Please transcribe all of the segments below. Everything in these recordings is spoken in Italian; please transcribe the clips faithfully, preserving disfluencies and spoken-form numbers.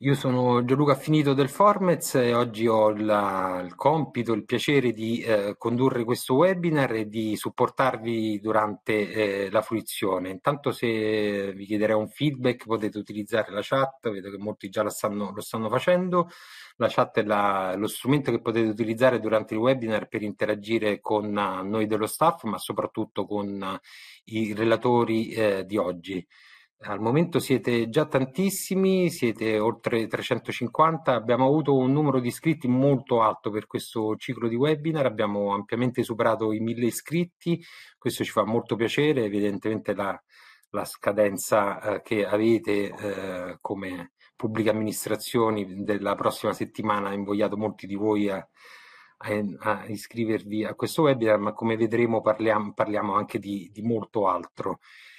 Io sono Gianluca Finito del Formez e oggi ho la- il compito, il piacere di eh, condurre questo webinar e di supportarvi durante eh, la fruizione. Intanto, se vi chiederei un feedback, potete utilizzare la chat, vedo che molti già la stanno- lo stanno facendo. La chat è la- lo strumento che potete utilizzare durante il webinar per interagire con eh, noi dello staff, ma soprattutto con eh, i relatori eh, di oggi. Al momento siete già tantissimi, siete oltre trecentocinquanta, abbiamo avuto un numero di iscritti molto alto per questo ciclo di webinar, abbiamo ampiamente superato i mille iscritti, questo ci fa molto piacere, evidentemente la, la scadenza eh, che avete eh, come pubbliche amministrazioni della prossima settimana ha invogliato molti di voi a, a- a iscrivervi a questo webinar, ma come vedremo parliamo, parliamo anche di, di molto altro.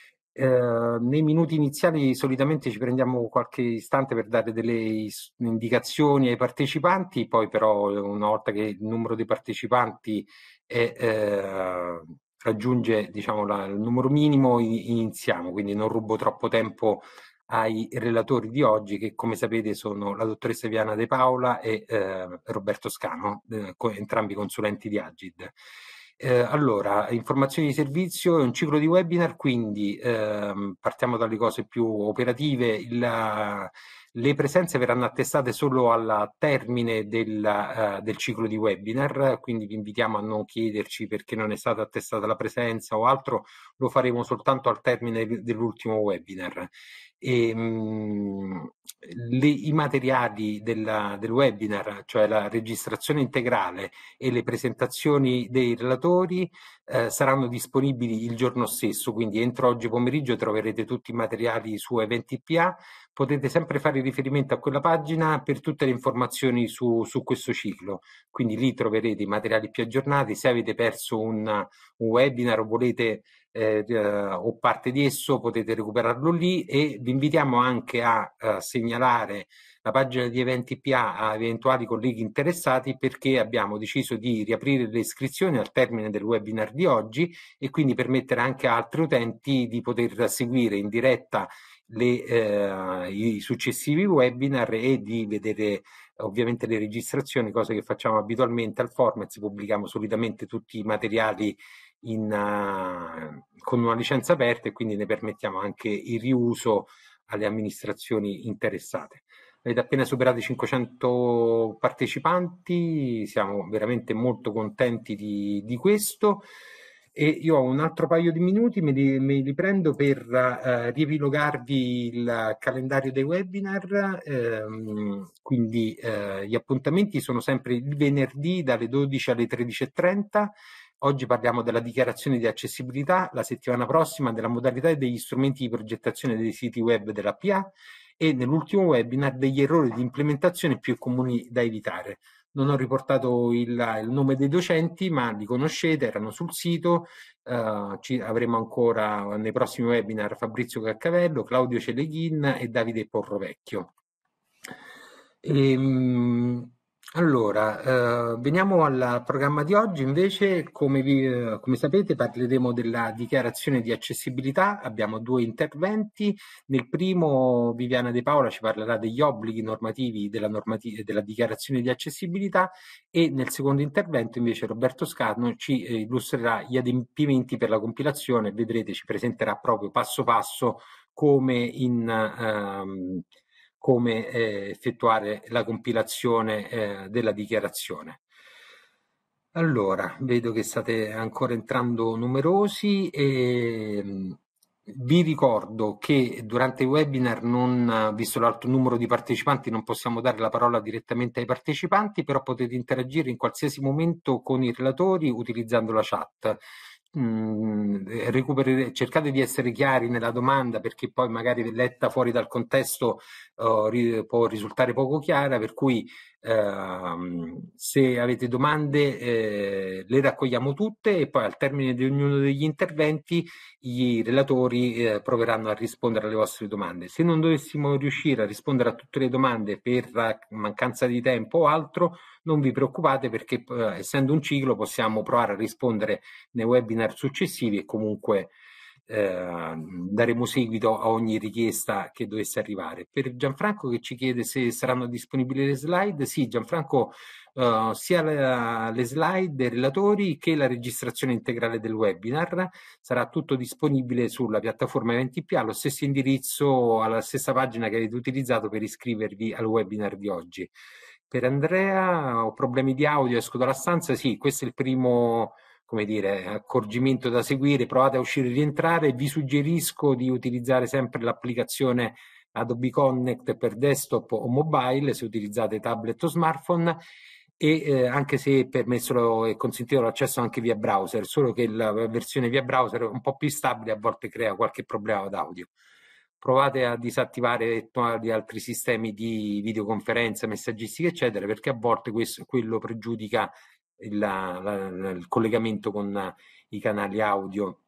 Eh, nei minuti iniziali solitamente ci prendiamo qualche istante per dare delle is- indicazioni ai partecipanti, poi però una volta che il numero dei partecipanti è, eh, raggiunge diciamo, la- il numero minimo, i- iniziamo, quindi non rubo troppo tempo ai relatori di oggi che, come sapete, sono la dottoressa Viana De Paola e eh, Roberto Scano, eh, co- entrambi consulenti di Agid. Eh, allora, informazioni di servizio, è un ciclo di webinar, quindi ehm, partiamo dalle cose più operative. Il, le presenze verranno attestate solo al termine del, eh, del ciclo di webinar, quindi vi invitiamo a non chiederci perché non è stata attestata la presenza o altro, lo faremo soltanto al termine dell'ultimo webinar. E, mh, le, I materiali della, del webinar, cioè la registrazione integrale e le presentazioni dei relatori, eh, saranno disponibili il giorno stesso, quindi entro oggi pomeriggio troverete tutti i materiali su Eventi P A. Potete sempre fare riferimento a quella pagina per tutte le informazioni su, su questo ciclo, quindi lì troverete i materiali più aggiornati. Se avete perso un, un webinar o volete eh, o parte di esso, potete recuperarlo lì, e vi invitiamo anche a, a segnalare la pagina di Eventi P A a eventuali colleghi interessati, perché abbiamo deciso di riaprire le iscrizioni al termine del webinar di oggi e quindi permettere anche a altri utenti di poter seguire in diretta le, eh, i successivi webinar e di vedere ovviamente le registrazioni, cose che facciamo abitualmente al Formez. Pubblichiamo solitamente tutti i materiali in, uh, con una licenza aperta, e quindi ne permettiamo anche il riuso alle amministrazioni interessate. Avete appena superato i cinquecento partecipanti, siamo veramente molto contenti di, di questo, e io ho un altro paio di minuti, me li, me li prendo per uh, riepilogarvi il calendario dei webinar. Ehm, quindi uh, gli appuntamenti sono sempre il venerdì dalle dodici alle tredici e trenta. Oggi parliamo della dichiarazione di accessibilità, la settimana prossima della modalità e degli strumenti di progettazione dei siti web della P A, e nell'ultimo webinar degli errori di implementazione più comuni da evitare. Non ho riportato il, il nome dei docenti, ma li conoscete, erano sul sito. Uh, ci avremo ancora nei prossimi webinar Fabrizio Caccavello, Claudio Celeghin e Davide Porrovecchio. Ehm, allora, eh, veniamo al programma di oggi. Invece, come, vi, eh, come sapete, parleremo della dichiarazione di accessibilità. Abbiamo due interventi. Nel primo, Viviana De Paola ci parlerà degli obblighi normativi della, normati- della dichiarazione di accessibilità, e nel secondo intervento, invece, Roberto Scarno ci eh, illustrerà gli adempimenti per la compilazione. Vedrete, ci presenterà proprio passo passo come in... ehm, come eh, effettuare la compilazione eh, della dichiarazione. Allora, vedo che state ancora entrando numerosi, e mh, vi ricordo che durante i webinar, non, visto l'alto numero di partecipanti, non possiamo dare la parola direttamente ai partecipanti, però potete interagire in qualsiasi momento con i relatori utilizzando la chat. Mm, recuperere- cercate di essere chiari nella domanda, perché poi magari letta fuori dal contesto uh, ri- può risultare poco chiara, per cui ehm, se avete domande eh, le raccogliamo tutte, e poi al termine di ognuno degli interventi i relatori eh, proveranno a rispondere alle vostre domande. Se non dovessimo riuscire a rispondere a tutte le domande per mancanza di tempo o altro, non vi preoccupate, perché eh, essendo un ciclo possiamo provare a rispondere nei webinar successivi, e comunque eh, daremo seguito a ogni richiesta che dovesse arrivare. Per Gianfranco che ci chiede se saranno disponibili le slide, sì Gianfranco, eh, sia la, le slide, i relatori che la registrazione integrale del webinar sarà tutto disponibile sulla piattaforma Eventi P A, allo stesso indirizzo, alla stessa pagina che avete utilizzato per iscrivervi al webinar di oggi. Per Andrea, ho problemi di audio, esco dalla stanza, sì, questo è il primo, come dire, accorgimento da seguire, provate a uscire e rientrare, vi suggerisco di utilizzare sempre l'applicazione Adobe Connect per desktop o mobile se utilizzate tablet o smartphone e eh, anche se è permesso e consentito l'accesso anche via browser, solo che la versione via browser è un po' più instabile, a volte crea qualche problema d'audio. Provate a disattivare gli altri sistemi di videoconferenza, messaggistica, eccetera, perché a volte questo, quello pregiudica il, la, il collegamento con i canali audio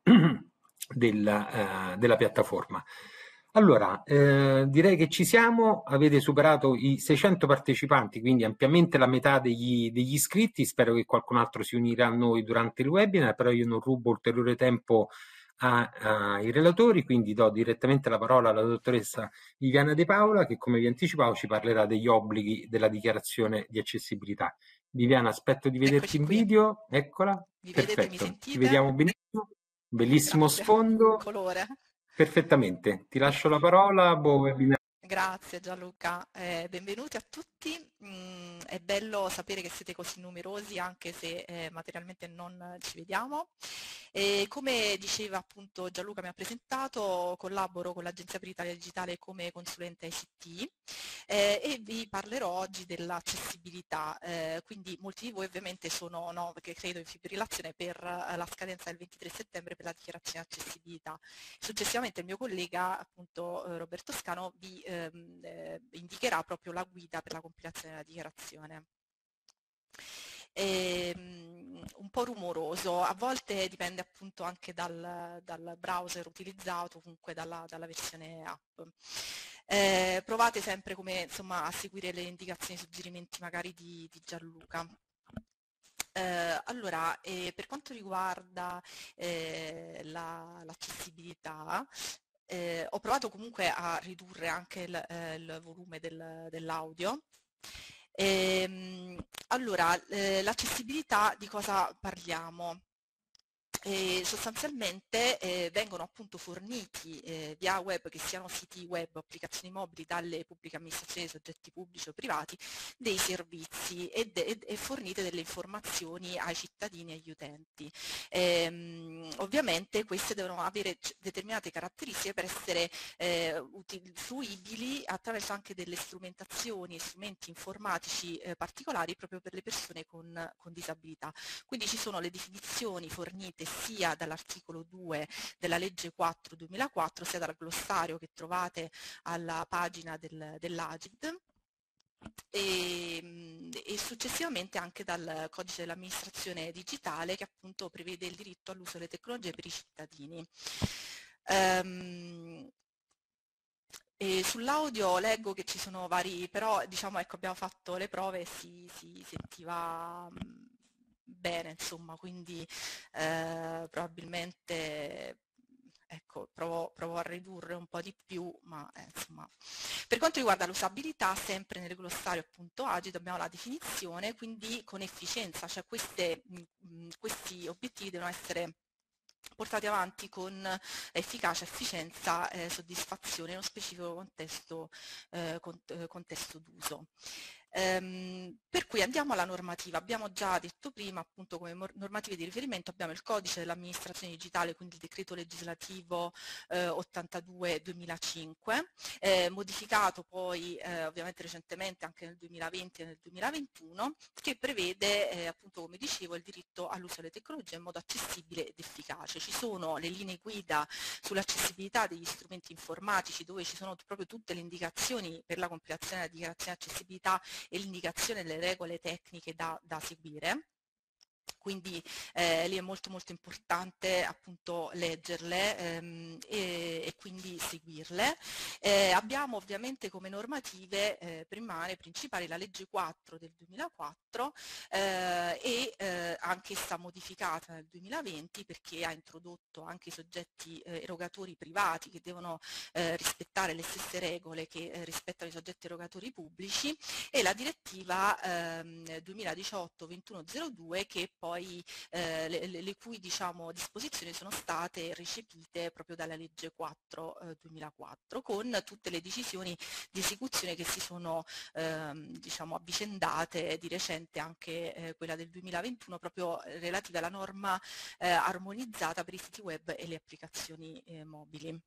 della, uh, della piattaforma. Allora, eh, direi che ci siamo, avete superato i seicento partecipanti, quindi ampiamente la metà degli, degli iscritti, spero che qualcun altro si unirà a noi durante il webinar, però io non rubo ulteriore tempo ai relatori, quindi do direttamente la parola alla dottoressa Viviana De Paola che, come vi anticipavo, ci parlerà degli obblighi della dichiarazione di accessibilità. Viviana, aspetto di vederti Eccoci in qui. video, eccola, Mi vedete, mi perfetto, ci sentite? vediamo benissimo, bellissimo Grazie. sfondo, Colore. perfettamente, ti lascio la parola, buon webinar. Grazie Gianluca, eh, benvenuti a tutti. Mm, è bello sapere che siete così numerosi anche se eh, materialmente non ci vediamo. E come diceva appunto Gianluca, mi ha presentato, collaboro con l'Agenzia per l'Italia Digitale come consulente I C T eh, e vi parlerò oggi dell'accessibilità. Eh, quindi molti di voi ovviamente sono, no, perché credo in fibrillazione per eh, la scadenza del ventitré settembre per la dichiarazione di accessibilità. Successivamente il mio collega appunto eh, Roberto Scano vi ehm, eh, indicherà proprio la guida per la compilazione della dichiarazione. E, um, un po' rumoroso, a volte dipende appunto anche dal, dal browser utilizzato, comunque dalla, dalla versione app. Eh, provate sempre come, insomma, a seguire le indicazioni e suggerimenti magari di, di Gianluca. Eh, allora, eh, per quanto riguarda eh, l'accessibilità, eh, ho provato comunque a ridurre anche il, eh, il volume del, dell'audio. Ehm, allora, eh, l'accessibilità di cosa parliamo? E sostanzialmente eh, vengono appunto forniti eh, via web, che siano siti web o applicazioni mobili, dalle pubbliche amministrazioni, soggetti pubblici o privati, dei servizi e, de e fornite delle informazioni ai cittadini e agli utenti. Ehm, ovviamente queste devono avere determinate caratteristiche per essere eh, fruibili attraverso anche delle strumentazioni e strumenti informatici eh, particolari proprio per le persone con, con disabilità. Quindi ci sono le definizioni fornite sia dall'articolo due della legge quattro duemilaquattro sia dal glossario che trovate alla pagina del, dell'Agid e, e successivamente anche dal codice dell'amministrazione digitale che appunto prevede il diritto all'uso delle tecnologie per i cittadini. Um, E sull'audio leggo che ci sono vari, però diciamo ecco abbiamo fatto le prove e si, si sentiva mh, bene insomma, quindi eh, probabilmente ecco provo, provo a ridurre un po' di più, ma eh, insomma. Per quanto riguarda l'usabilità, sempre nel glossario appunto Agid abbiamo la definizione, quindi con efficienza, cioè queste, mh, questi obiettivi devono essere portati avanti con efficacia, efficienza e soddisfazione in uno specifico contesto, eh, contesto d'uso. Ehm, per cui andiamo alla normativa. Abbiamo già detto prima, appunto, come normative di riferimento abbiamo il codice dell'amministrazione digitale, quindi il decreto legislativo eh, ottantadue duemilacinque, eh, modificato poi eh, ovviamente recentemente anche nel duemilaventi e nel duemilaventuno, che prevede eh, appunto, come dicevo, il diritto all'uso delle tecnologie in modo accessibile ed efficace. Ci sono le linee guida sull'accessibilità degli strumenti informatici dove ci sono proprio tutte le indicazioni per la compilazione della dichiarazione di accessibilità e l'indicazione delle regole tecniche da, da seguire. Quindi eh, lì è molto molto importante appunto leggerle ehm, e, e quindi seguirle. Eh, abbiamo ovviamente come normative eh, primarie, principali, la legge quattro del duemilaquattro eh, e eh, anch'essa modificata nel duemilaventi, perché ha introdotto anche i soggetti eh, erogatori privati che devono eh, rispettare le stesse regole che eh, rispettano i soggetti erogatori pubblici, e la direttiva ehm, duemiladiciotto ventuno zero due, che poi eh, le, le, le cui diciamo, disposizioni sono state recepite proprio dalla legge quattro eh, duemilaquattro, con tutte le decisioni di esecuzione che si sono ehm, diciamo, avvicendate di recente, anche eh, quella del duemilaventuno, proprio relativa alla norma eh, armonizzata per i siti web e le applicazioni eh, mobili.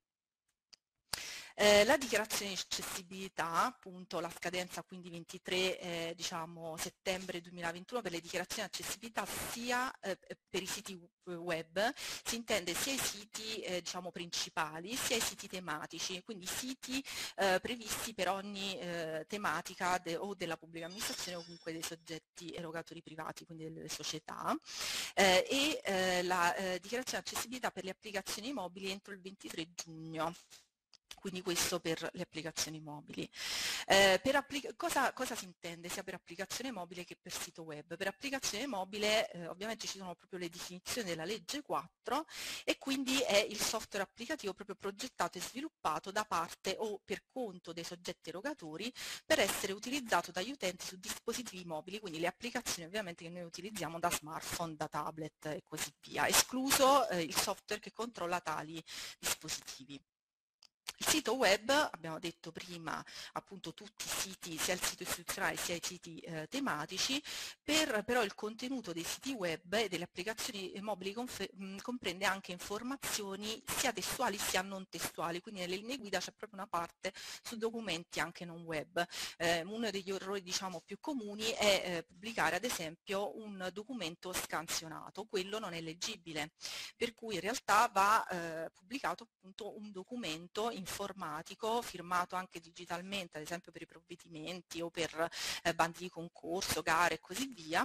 Eh, la dichiarazione di accessibilità, appunto la scadenza quindi ventitré eh, diciamo, settembre duemilaventuno per le dichiarazioni di accessibilità sia eh, per i siti web, si intende sia i siti eh, diciamo, principali sia i siti tematici, quindi siti eh, previsti per ogni eh, tematica de o della pubblica amministrazione o comunque dei soggetti erogatori privati, quindi delle società, eh, e eh, la eh, dichiarazione di accessibilità per le applicazioni mobili entro il ventitré giugno. Quindi questo per le applicazioni mobili. Eh, per applica cosa, cosa si intende sia per applicazione mobile che per sito web? Per applicazione mobile eh, ovviamente ci sono proprio le definizioni della legge quattro, e quindi è il software applicativo proprio progettato e sviluppato da parte o per conto dei soggetti erogatori per essere utilizzato dagli utenti su dispositivi mobili, quindi le applicazioni ovviamente che noi utilizziamo da smartphone, da tablet e così via, escluso eh, il software che controlla tali dispositivi. Il sito web, abbiamo detto prima, appunto tutti i siti, sia il sito istituzionale sia i siti eh, tematici, per, però il contenuto dei siti web e delle applicazioni mobili mh, comprende anche informazioni sia testuali sia non testuali, quindi nelle linee guida c'è proprio una parte su documenti anche non web. Eh, uno degli errori diciamo più comuni è eh, pubblicare ad esempio un documento scansionato, quello non è leggibile, per cui in realtà va eh, pubblicato appunto un documento informatico firmato anche digitalmente, ad esempio per i provvedimenti o per eh, bandi di concorso, gare e così via,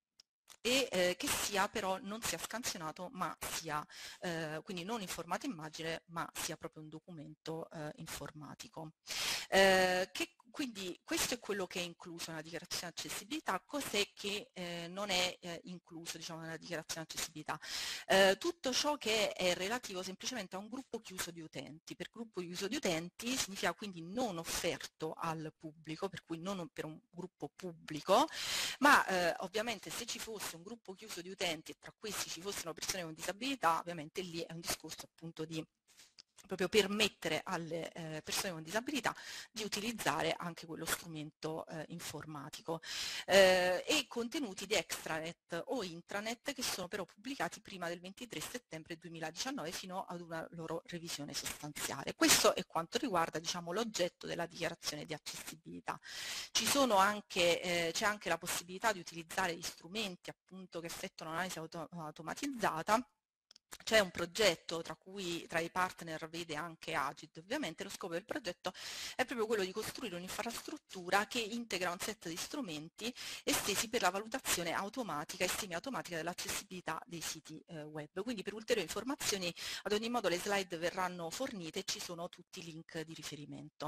e eh, che sia però non sia scansionato, ma sia eh, quindi non in formato immagine, ma sia proprio un documento eh, informatico. Eh, che, quindi questo è quello che è incluso nella dichiarazione di accessibilità. Cos'è che eh, non è eh, incluso diciamo, nella dichiarazione di accessibilità? Eh, tutto ciò che è relativo semplicemente a un gruppo chiuso di utenti. Per gruppo chiuso di utenti significa quindi non offerto al pubblico, per cui non per un gruppo pubblico, ma eh, ovviamente se ci fosse un gruppo chiuso di utenti e tra questi ci fossero persone con disabilità, ovviamente lì è un discorso appunto di proprio permettere alle eh, persone con disabilità di utilizzare anche quello strumento eh, informatico, eh, e contenuti di extranet o intranet che sono però pubblicati prima del ventitré settembre duemiladiciannove fino ad una loro revisione sostanziale. Questo è quanto riguarda diciamo, l'oggetto della dichiarazione di accessibilità. Ci sono anche, eh, c'è anche la possibilità di utilizzare gli strumenti appunto che effettuano un'analisi auto automatizzata. C'è un progetto tra cui tra i partner vede anche Agid, ovviamente lo scopo del progetto è proprio quello di costruire un'infrastruttura che integra un set di strumenti estesi per la valutazione automatica e semiautomatica dell'accessibilità dei siti eh, web. Quindi per ulteriori informazioni ad ogni modo le slide verranno fornite e ci sono tutti i link di riferimento.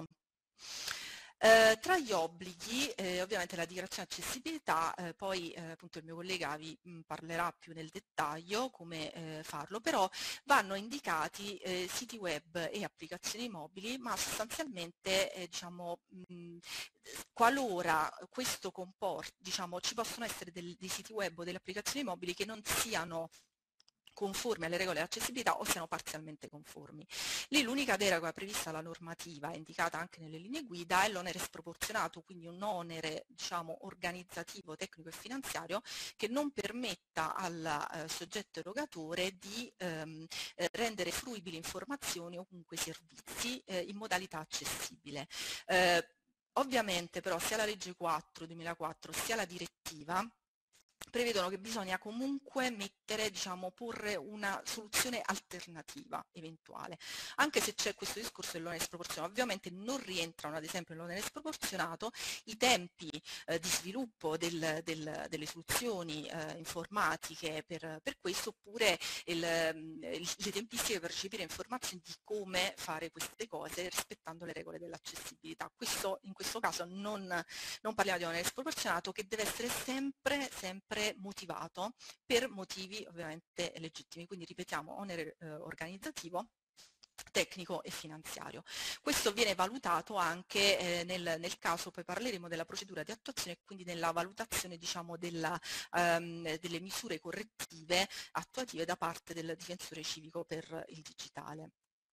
Eh, tra gli obblighi, eh, ovviamente la dichiarazione di accessibilità, eh, poi eh, appunto il mio collega vi mh, parlerà più nel dettaglio come eh, farlo, però vanno indicati eh, siti web e applicazioni mobili, ma sostanzialmente eh, diciamo, mh, qualora questo comporti, diciamo, ci possono essere del, dei siti web o delle applicazioni mobili che non siano conformi alle regole di accessibilità o siano parzialmente conformi. Lì l'unica deroga prevista dalla normativa, indicata anche nelle linee guida, è l'onere sproporzionato, quindi un onere diciamo, organizzativo, tecnico e finanziario che non permetta al eh, soggetto erogatore di ehm, eh, rendere fruibili informazioni o comunque servizi eh, in modalità accessibile. Eh, ovviamente però sia la legge quattro duemilaquattro sia la direttiva prevedono che bisogna comunque mettere, diciamo, porre una soluzione alternativa eventuale, anche se c'è questo discorso dell'onere sproporzionato. Ovviamente non rientrano ad esempio nell'onere sproporzionato i tempi eh, di sviluppo del, del, delle soluzioni eh, informatiche per, per questo, oppure il, le tempistiche per recepire informazioni di come fare queste cose rispettando le regole dell'accessibilità. Questo, in questo caso non, non parliamo di onere sproporzionato, che deve essere sempre, sempre motivato per motivi ovviamente legittimi. Quindi ripetiamo, onere eh, organizzativo, tecnico e finanziario. Questo viene valutato anche eh, nel, nel caso, poi parleremo della procedura di attuazione e quindi nella valutazione, diciamo, della, um, delle misure correttive attuative da parte del difensore civico per il digitale.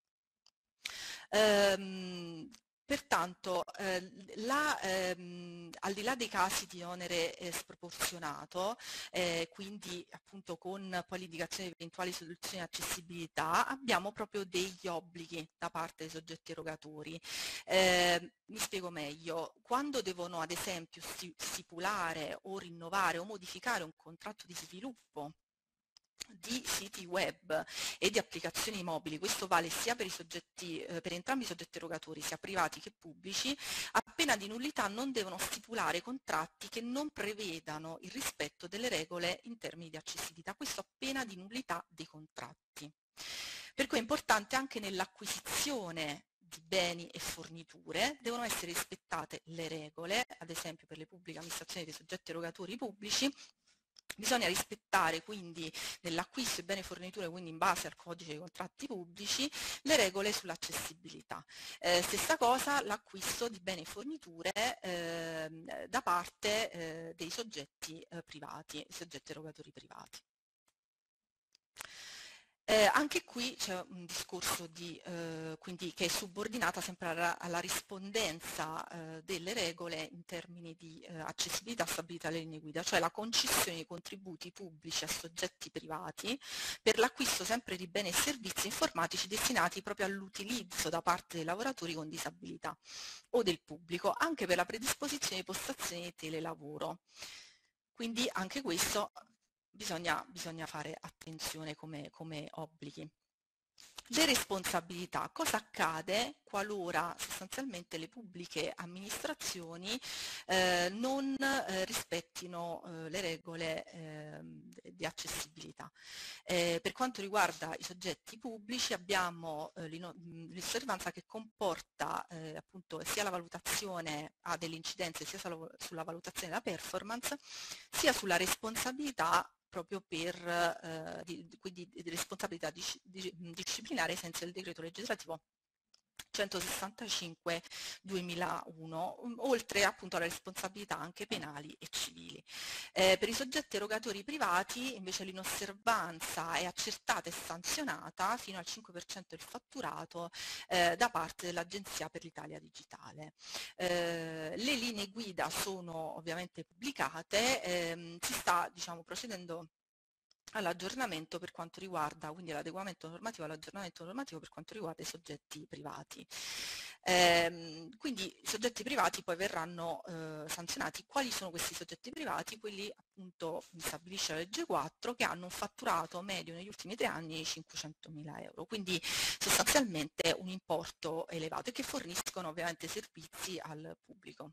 Um, Pertanto, eh, la, ehm, al di là dei casi di onere eh, sproporzionato, eh, quindi appunto con poi l'indicazione di eventuali soluzioni di accessibilità, abbiamo proprio degli obblighi da parte dei soggetti erogatori. Eh, mi spiego meglio: quando devono ad esempio stipulare o rinnovare o modificare un contratto di sviluppo di siti web e di applicazioni mobili, questo vale sia per i soggetti, eh, per entrambi i soggetti erogatori, sia privati che pubblici, a pena di nullità non devono stipulare contratti che non prevedano il rispetto delle regole in termini di accessibilità, questo a pena di nullità dei contratti. Per cui è importante anche nell'acquisizione di beni e forniture, devono essere rispettate le regole, ad esempio per le pubbliche amministrazioni dei soggetti erogatori pubblici. Bisogna rispettare quindi nell'acquisto di beni e forniture, quindi in base al codice dei contratti pubblici, le regole sull'accessibilità. Eh, stessa cosa l'acquisto di beni e forniture eh, da parte eh, dei soggetti eh, privati, soggetti erogatori privati. Eh, anche qui c'è un discorso di, eh, quindi, che è subordinata sempre alla, alla rispondenza eh, delle regole in termini di eh, accessibilità, stabilità delle linee guida, cioè la concessione di contributi pubblici a soggetti privati per l'acquisto sempre di beni e servizi informatici destinati proprio all'utilizzo da parte dei lavoratori con disabilità o del pubblico, anche per la predisposizione di postazioni di telelavoro. Quindi anche questo Bisogna, bisogna fare attenzione come, come obblighi. Le responsabilità. Cosa accade qualora sostanzialmente le pubbliche amministrazioni eh, non eh, rispettino eh, le regole eh, di accessibilità? Eh, per quanto riguarda i soggetti pubblici abbiamo eh, l'osservanza che comporta eh, appunto sia la valutazione ha delle incidenze sia sulla valutazione della performance sia sulla responsabilità proprio per eh, di, quindi di responsabilità dis, di, disciplinare ai sensi del decreto legislativo centosessantacinque duemilauno, oltre appunto alle responsabilità anche penali e civili. Eh, per i soggetti erogatori privati invece l'inosservanza è accertata e sanzionata fino al cinque per cento del fatturato eh, da parte dell'Agenzia per l'Italia Digitale. Eh, le linee guida sono ovviamente pubblicate, ehm, si sta diciamo, procedendo all'aggiornamento per quanto riguarda, quindi l'adeguamento normativo all'aggiornamento normativo per quanto riguarda i soggetti privati. Eh, quindi i soggetti privati poi verranno eh, sanzionati. Quali sono questi soggetti privati? Quelli appunto stabilisce la legge quattro che hanno un fatturato medio negli ultimi tre anni di cinquecentomila euro, quindi sostanzialmente un importo elevato e che forniscono ovviamente servizi al pubblico.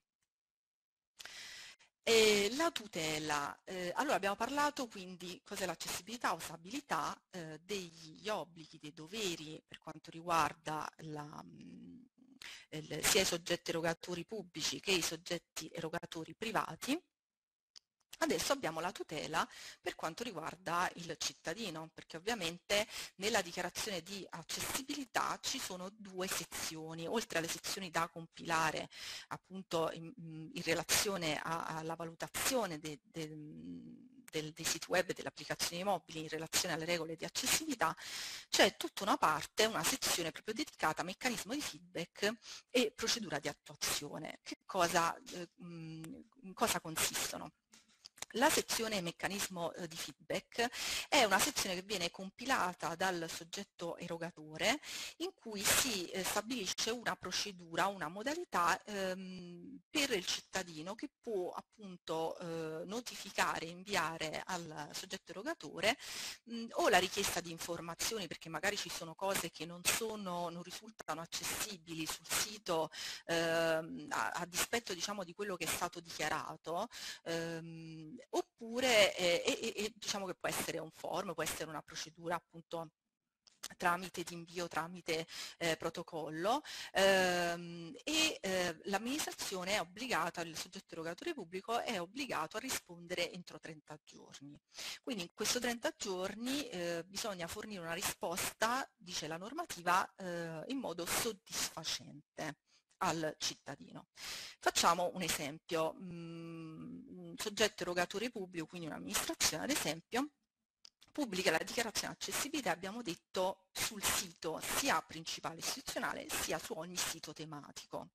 E la tutela, eh, allora abbiamo parlato quindi cos'è l'accessibilità, usabilità, eh, degli obblighi, dei doveri per quanto riguarda la, mh, il, sia i soggetti erogatori pubblici che i soggetti erogatori privati. Adesso abbiamo la tutela per quanto riguarda il cittadino, perché ovviamente nella dichiarazione di accessibilità ci sono due sezioni, oltre alle sezioni da compilare appunto in, in relazione a, alla valutazione de, de, del, dei siti web e delle applicazioni mobili in relazione alle regole di accessibilità, c'è tutta una parte, una sezione proprio dedicata a meccanismo di feedback e procedura di attuazione. Che cosa, eh, in cosa consistono? La sezione meccanismo eh, di feedback è una sezione che viene compilata dal soggetto erogatore, in cui si eh, stabilisce una procedura, una modalità ehm, per il cittadino che può appunto eh, notificare, inviare al soggetto erogatore mh, o la richiesta di informazioni, perché magari ci sono cose che non, sono, non risultano accessibili sul sito ehm, a, a dispetto, diciamo, di quello che è stato dichiarato, ehm, oppure eh, e, e, diciamo che può essere un form, può essere una procedura appunto tramite di invio, tramite eh, protocollo, ehm, e eh, l'amministrazione è obbligata, il soggetto erogatore pubblico è obbligato a rispondere entro trenta giorni. Quindi in questo trenta giorni eh, bisogna fornire una risposta, dice la normativa, eh, in modo soddisfacente al cittadino. Facciamo un esempio, mm, un soggetto erogatore pubblico, quindi un'amministrazione ad esempio, pubblica la dichiarazione di accessibilità, abbiamo detto, sul sito sia principale istituzionale sia su ogni sito tematico.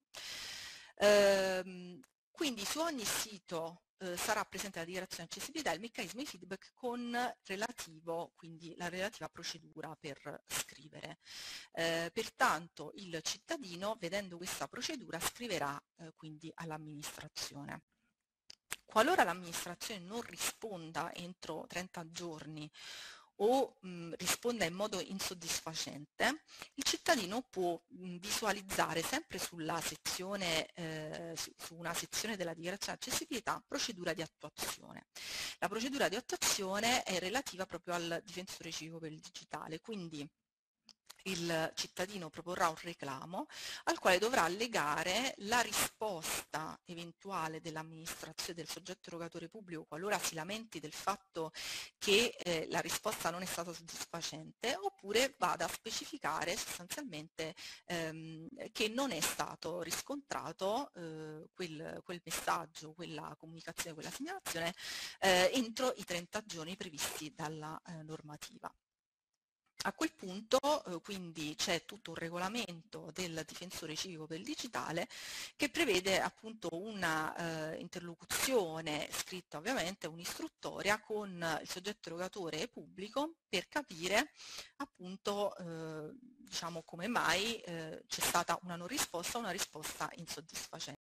Ehm, quindi su ogni sito eh, sarà presente la dichiarazione di accessibilità e il meccanismo di feedback con relativo, quindi la relativa procedura per scrivere. Eh, pertanto il cittadino, vedendo questa procedura, scriverà eh, quindi all'amministrazione. Qualora l'amministrazione non risponda entro trenta giorni o mh, risponda in modo insoddisfacente, il cittadino può mh, visualizzare sempre sulla sezione, eh, su, su una sezione della dichiarazione di accessibilità, procedura di attuazione. La procedura di attuazione è relativa proprio al difensore civico per il digitale, quindi il cittadino proporrà un reclamo al quale dovrà allegare la risposta eventuale dell'amministrazione del soggetto erogatore pubblico qualora si lamenti del fatto che eh, la risposta non è stata soddisfacente, oppure vada a specificare sostanzialmente ehm, che non è stato riscontrato eh, quel, quel messaggio, quella comunicazione, quella segnalazione eh, entro i trenta giorni previsti dalla eh, normativa. A quel punto eh, quindi c'è tutto un regolamento del difensore civico per il digitale che prevede appunto una eh, interlocuzione scritta, ovviamente un'istruttoria con il soggetto erogatore pubblico per capire appunto eh, diciamo come mai eh, c'è stata una non risposta o una risposta insoddisfacente,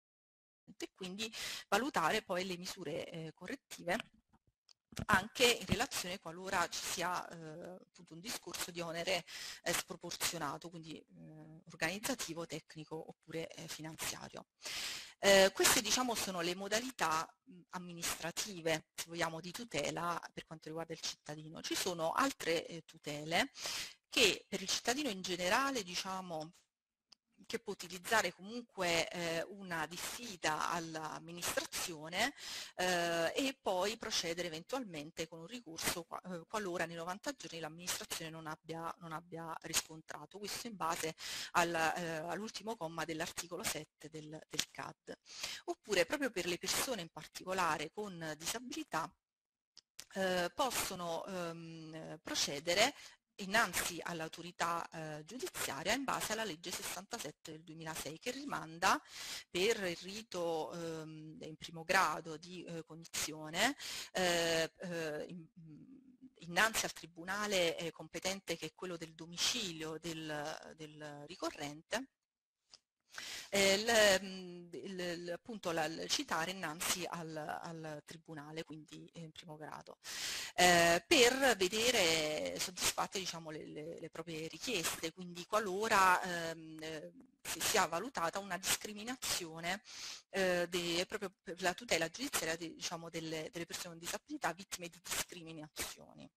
e quindi valutare poi le misure eh, correttive anche in relazione qualora ci sia eh, appunto un discorso di onere eh, sproporzionato, quindi eh, organizzativo, tecnico oppure eh, finanziario. Eh, queste, diciamo, sono le modalità mh, amministrative, se vogliamo, di tutela per quanto riguarda il cittadino. Ci sono altre eh, tutele che per il cittadino in generale, diciamo, che può utilizzare comunque eh, una diffida all'amministrazione eh, e poi procedere eventualmente con un ricorso qua, eh, qualora nei novanta giorni l'amministrazione non abbia, non abbia riscontrato, questo in base al, eh, all'ultimo comma dell'articolo sette del, del C A D. Oppure proprio per le persone in particolare con disabilità eh, possono ehm, procedere innanzi all'autorità eh, giudiziaria in base alla legge sessantasette del duemilasei, che rimanda per il rito ehm, in primo grado di eh, cognizione eh, eh, in, innanzi al tribunale eh, competente, che è quello del domicilio del, del ricorrente, eh, il, il, il, appunto la, il citare innanzi al, al tribunale, quindi in primo grado, eh, per vedere soddisfatte, diciamo, le, le, le proprie richieste, quindi qualora ehm, eh, si sia valutata una discriminazione eh, de, proprio per la tutela giudiziaria de, diciamo, delle, delle persone con disabilità vittime di discriminazioni.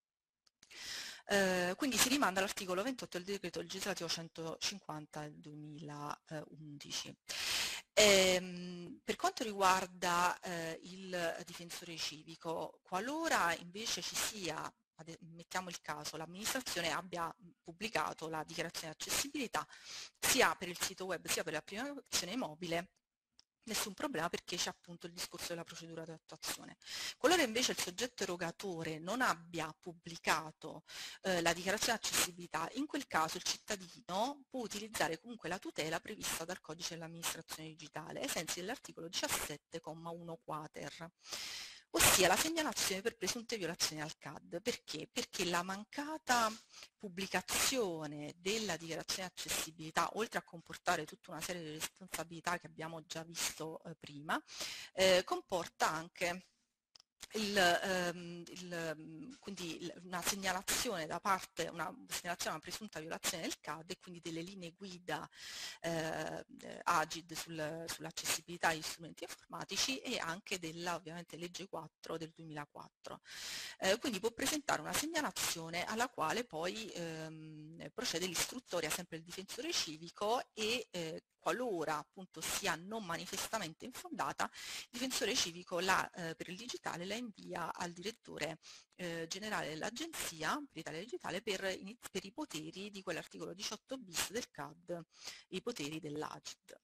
Eh, quindi si rimanda all'articolo ventotto del decreto legislativo centocinquanta del duemilaundici. Ehm, per quanto riguarda eh, il difensore civico, qualora invece ci sia, mettiamo il caso, l'amministrazione abbia pubblicato la dichiarazione di accessibilità sia per il sito web sia per l'applicazione mobile, nessun problema, perché c'è appunto il discorso della procedura di attuazione. Qualora invece il soggetto erogatore non abbia pubblicato eh, la dichiarazione di accessibilità, in quel caso il cittadino può utilizzare comunque la tutela prevista dal codice dell'amministrazione digitale ai sensi dell'articolo diciassette comma uno quater. ossia la segnalazione per presunte violazioni al C A D. Perché? Perché la mancata pubblicazione della dichiarazione di accessibilità, oltre a comportare tutta una serie di responsabilità che abbiamo già visto eh, prima, eh, comporta anche Il, ehm, il, quindi una segnalazione da parte, una segnalazione a una presunta violazione del C A D e quindi delle linee guida eh, AGID sul, sull'accessibilità agli strumenti informatici e anche della ovviamente legge quattro del duemilaquattro. Eh, quindi può presentare una segnalazione alla quale poi ehm, procede l'istruttoria, sempre il difensore civico, e eh, qualora appunto sia non manifestamente infondata, il difensore civico la, eh, per il digitale la invia al direttore eh, generale dell'Agenzia per l'Italia Digitale per, per i poteri di quell'articolo diciotto bis del C A D, i poteri dell'AGID.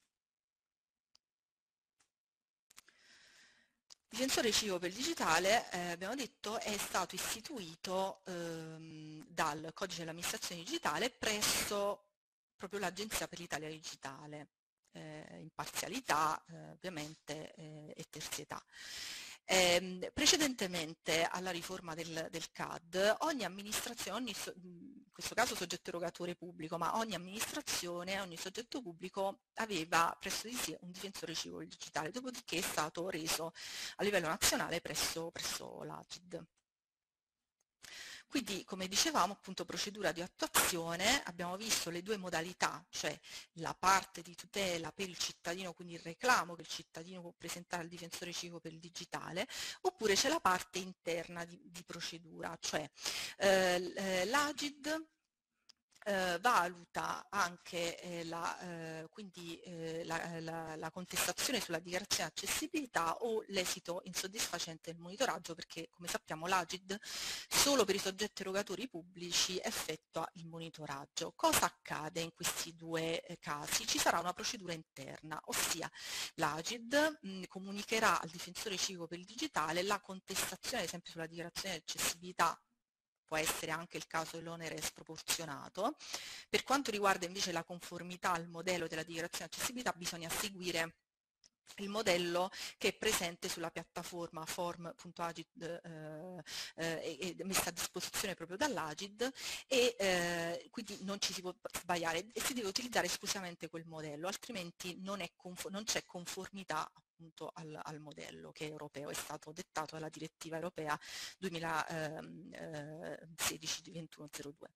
Il difensore civico per il digitale, eh, abbiamo detto, è stato istituito ehm, dal Codice dell'amministrazione digitale presso proprio l'Agenzia per l'Italia Digitale, eh, imparzialità eh, ovviamente eh, e terzietà. Eh, precedentemente alla riforma del, del C A D, ogni amministrazione, ogni, in questo caso soggetto erogatore pubblico, ma ogni amministrazione, ogni soggetto pubblico aveva presso di sé un difensore civico digitale, dopodiché è stato reso a livello nazionale presso, presso l'AGID. Quindi, come dicevamo, appunto, procedura di attuazione, abbiamo visto le due modalità, cioè la parte di tutela per il cittadino, quindi il reclamo che il cittadino può presentare al difensore civico per il digitale, oppure c'è la parte interna di, di procedura, cioè eh, l'AGID Eh, valuta anche eh, la, eh, quindi, eh, la, la, la contestazione sulla dichiarazione di accessibilità o l'esito insoddisfacente del monitoraggio, perché come sappiamo l'AGID solo per i soggetti erogatori pubblici effettua il monitoraggio. Cosa accade in questi due eh, casi? Ci sarà una procedura interna, ossia l'AGID mh, comunicherà al difensore civico per il digitale la contestazione, ad esempio sulla dichiarazione di accessibilità, può essere anche il caso dell'onere sproporzionato. Per quanto riguarda invece la conformità al modello della dichiarazione di accessibilità, bisogna seguire il modello che è presente sulla piattaforma form punto agid eh, eh, è messa a disposizione proprio dall'Agid e eh, quindi non ci si può sbagliare e si deve utilizzare esclusivamente quel modello, altrimenti non c'è conformità appunto al, al modello che è europeo, è stato dettato dalla direttiva europea duemilasedici ventuno zero due.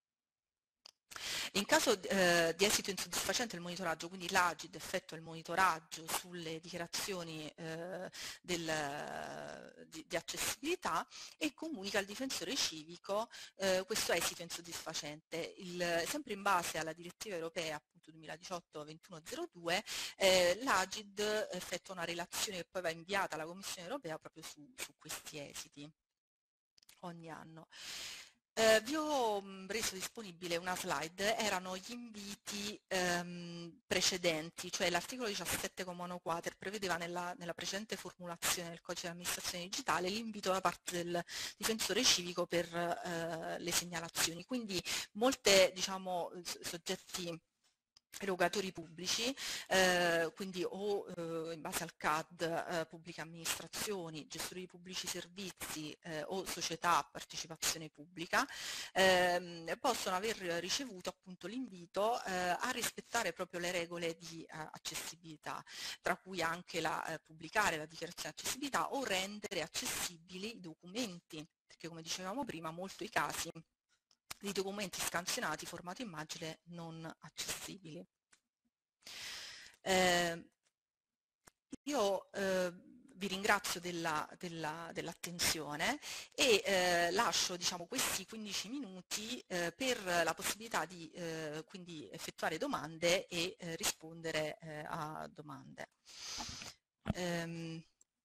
In caso eh, di esito insoddisfacente del monitoraggio, quindi l'Agid effettua il monitoraggio sulle dichiarazioni eh, del, di, di accessibilità e comunica al difensore civico eh, questo esito insoddisfacente. Il, sempre in base alla direttiva europea appunto duemiladiciotto ventuno zero due, eh, l'Agid effettua una relazione che poi va inviata alla Commissione europea proprio su, su questi esiti ogni anno. Eh, vi ho reso disponibile una slide, erano gli inviti ehm, precedenti, cioè l'articolo diciassette comma uno quater prevedeva nella, nella precedente formulazione del codice di amministrazione digitale l'invito da parte del difensore civico per eh, le segnalazioni, quindi molte diciamo soggetti erogatori pubblici, eh, quindi o eh, in base al C A D eh, pubbliche amministrazioni, gestori di pubblici servizi eh, o società a partecipazione pubblica, eh, possono aver ricevuto appunto l'invito eh, a rispettare proprio le regole di eh, accessibilità, tra cui anche la, eh, pubblicare la dichiarazione di accessibilità o rendere accessibili i documenti, perché come dicevamo prima molto i casi di documenti scansionati formato immagine non accessibili. Eh, io eh, vi ringrazio dell'attenzione della, della e eh, lascio diciamo, questi quindici minuti eh, per la possibilità di eh, quindi effettuare domande e eh, rispondere eh, a domande. Um...